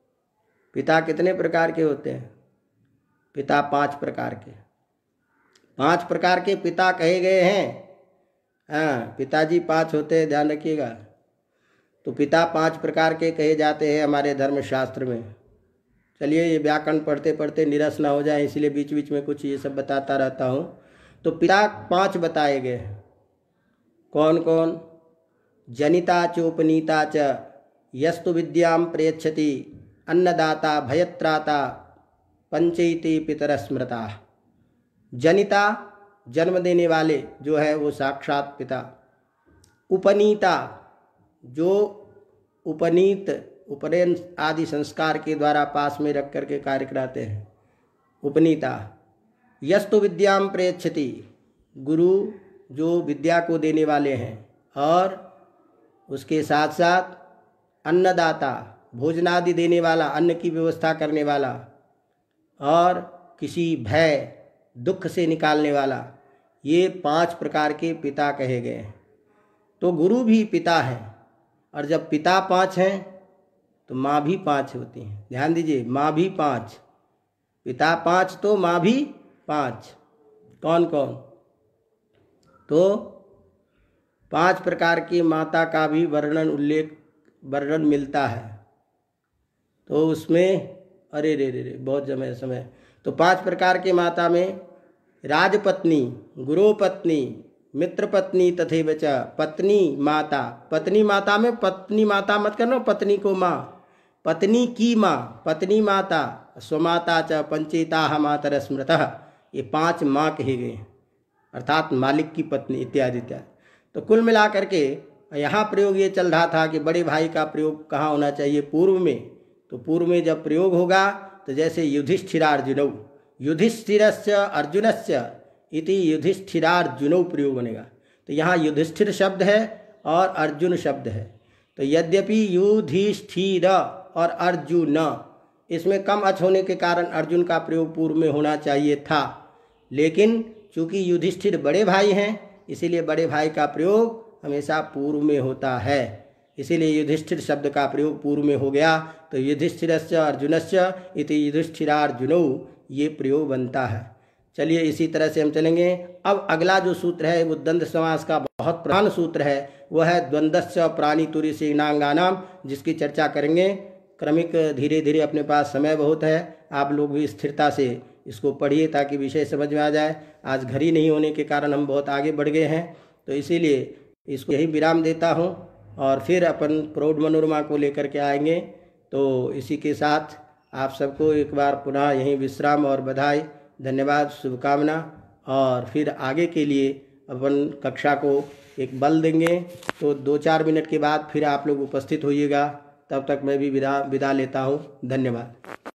के होते हैं? पिता 5 प्रकार के। 5 प्रकार के पिता कहे गए हैं। हाँ, पिताजी 5 होते हैं, ध्यान रखिएगा। तो पिता 5 प्रकार के कहे जाते हैं हमारे धर्मशास्त्र में। चलिए, ये व्याकरण पढ़ते पढ़ते निरस ना हो जाए, इसलिए बीच बीच में कुछ ये सब बताता रहता हूँ। तो पिता 5 बताए गए हैं। कौन कौन? जनिता चोपनीता च यस्तु विद्याम प्रयच्छति अन्नदाता भयत्राता पंचैति पितर स्मृता। जनिता, जन्म देने वाले जो है वो साक्षात पिता। उपनीता, जो उपनीत, उपनयन आदि संस्कार के द्वारा पास में रख करके कार्य कराते हैं, उपनीता। यस्तु विद्याम प्रयच्छति, गुरु जो विद्या को देने वाले हैं। और उसके साथ साथ अन्नदाता, भोजनादि देने वाला, अन्न की व्यवस्था करने वाला। और किसी भय, दुख से निकालने वाला। ये 5 प्रकार के पिता कहे गए हैं। तो गुरु भी पिता है, और जब पिता 5 हैं तो माँ भी 5 होती हैं। ध्यान दीजिए, माँ भी 5, पिता 5 तो माँ भी 5। कौन कौन? तो 5 प्रकार की माता का भी वर्णन मिलता है। तो उसमें अरे रे रे रे बहुत समय। तो 5 प्रकार के माता में राजपत्नी, गुरुपत्नी, मित्रपत्नी तथैव च पत्नी माता। पत्नी माता में पत्नी माता मत करना, पत्नी को माँ, पत्नी की माँ, पत्नी माता, स्वमाता च पंचेताः मातरः स्मृतः। ये 5 माँ कहे गए, अर्थात मालिक की पत्नी इत्यादि इत्यादि। तो कुल मिलाकर के यहाँ प्रयोग ये चल रहा था कि बड़े भाई का प्रयोग कहाँ होना चाहिए? पूर्व में। तो पूर्व में जब प्रयोग होगा तो जैसे युधिष्ठिरार्जुनौ, युधिष्ठिरस्य अर्जुनस्य इति युधिष्ठिरार्जुनौ प्रयोग बनेगा। तो यहाँ युधिष्ठिर शब्द है और अर्जुन शब्द है। तो यद्यपि युधिष्ठिर और अर्जुन, इसमें कम अच होने के कारण अर्जुन का प्रयोग पूर्व में होना चाहिए था, लेकिन चूंकि युधिष्ठिर बड़े भाई हैं इसीलिए बड़े भाई का प्रयोग हमेशा पूर्व में होता है। इसीलिए युधिष्ठिर शब्द का प्रयोग पूर्व में हो गया। तो युधिष्ठिरस्य अर्जुनस्य इति युधिष्ठिरार्जुनौ, ये प्रयोग बनता है। चलिए, इसी तरह से हम चलेंगे। अब अगला जो सूत्र है वो द्वंद्व समास का बहुत प्रधान सूत्र है, वह है द्वंद्वस्य प्राणितुरी सेनांगानाम, जिसकी चर्चा करेंगे क्रमिक। धीरे धीरे, अपने पास समय बहुत है, आप लोग भी स्थिरता से इसको पढ़िए ताकि विषय समझ में आ जाए। आज घड़ी नहीं होने के कारण हम बहुत आगे बढ़ गए हैं, तो इसीलिए इसको यही विराम देता हूँ और फिर अपन प्रौढ़ मनोरमा को लेकर के आएंगे। तो इसी के साथ आप सबको एक बार पुनः यहीं विश्राम और बधाई, धन्यवाद, शुभकामना। और फिर आगे के लिए अपन कक्षा को एक बल देंगे। तो 2-4 मिनट के बाद फिर आप लोग उपस्थित होइएगा। तब तक मैं भी विदा लेता हूँ। धन्यवाद।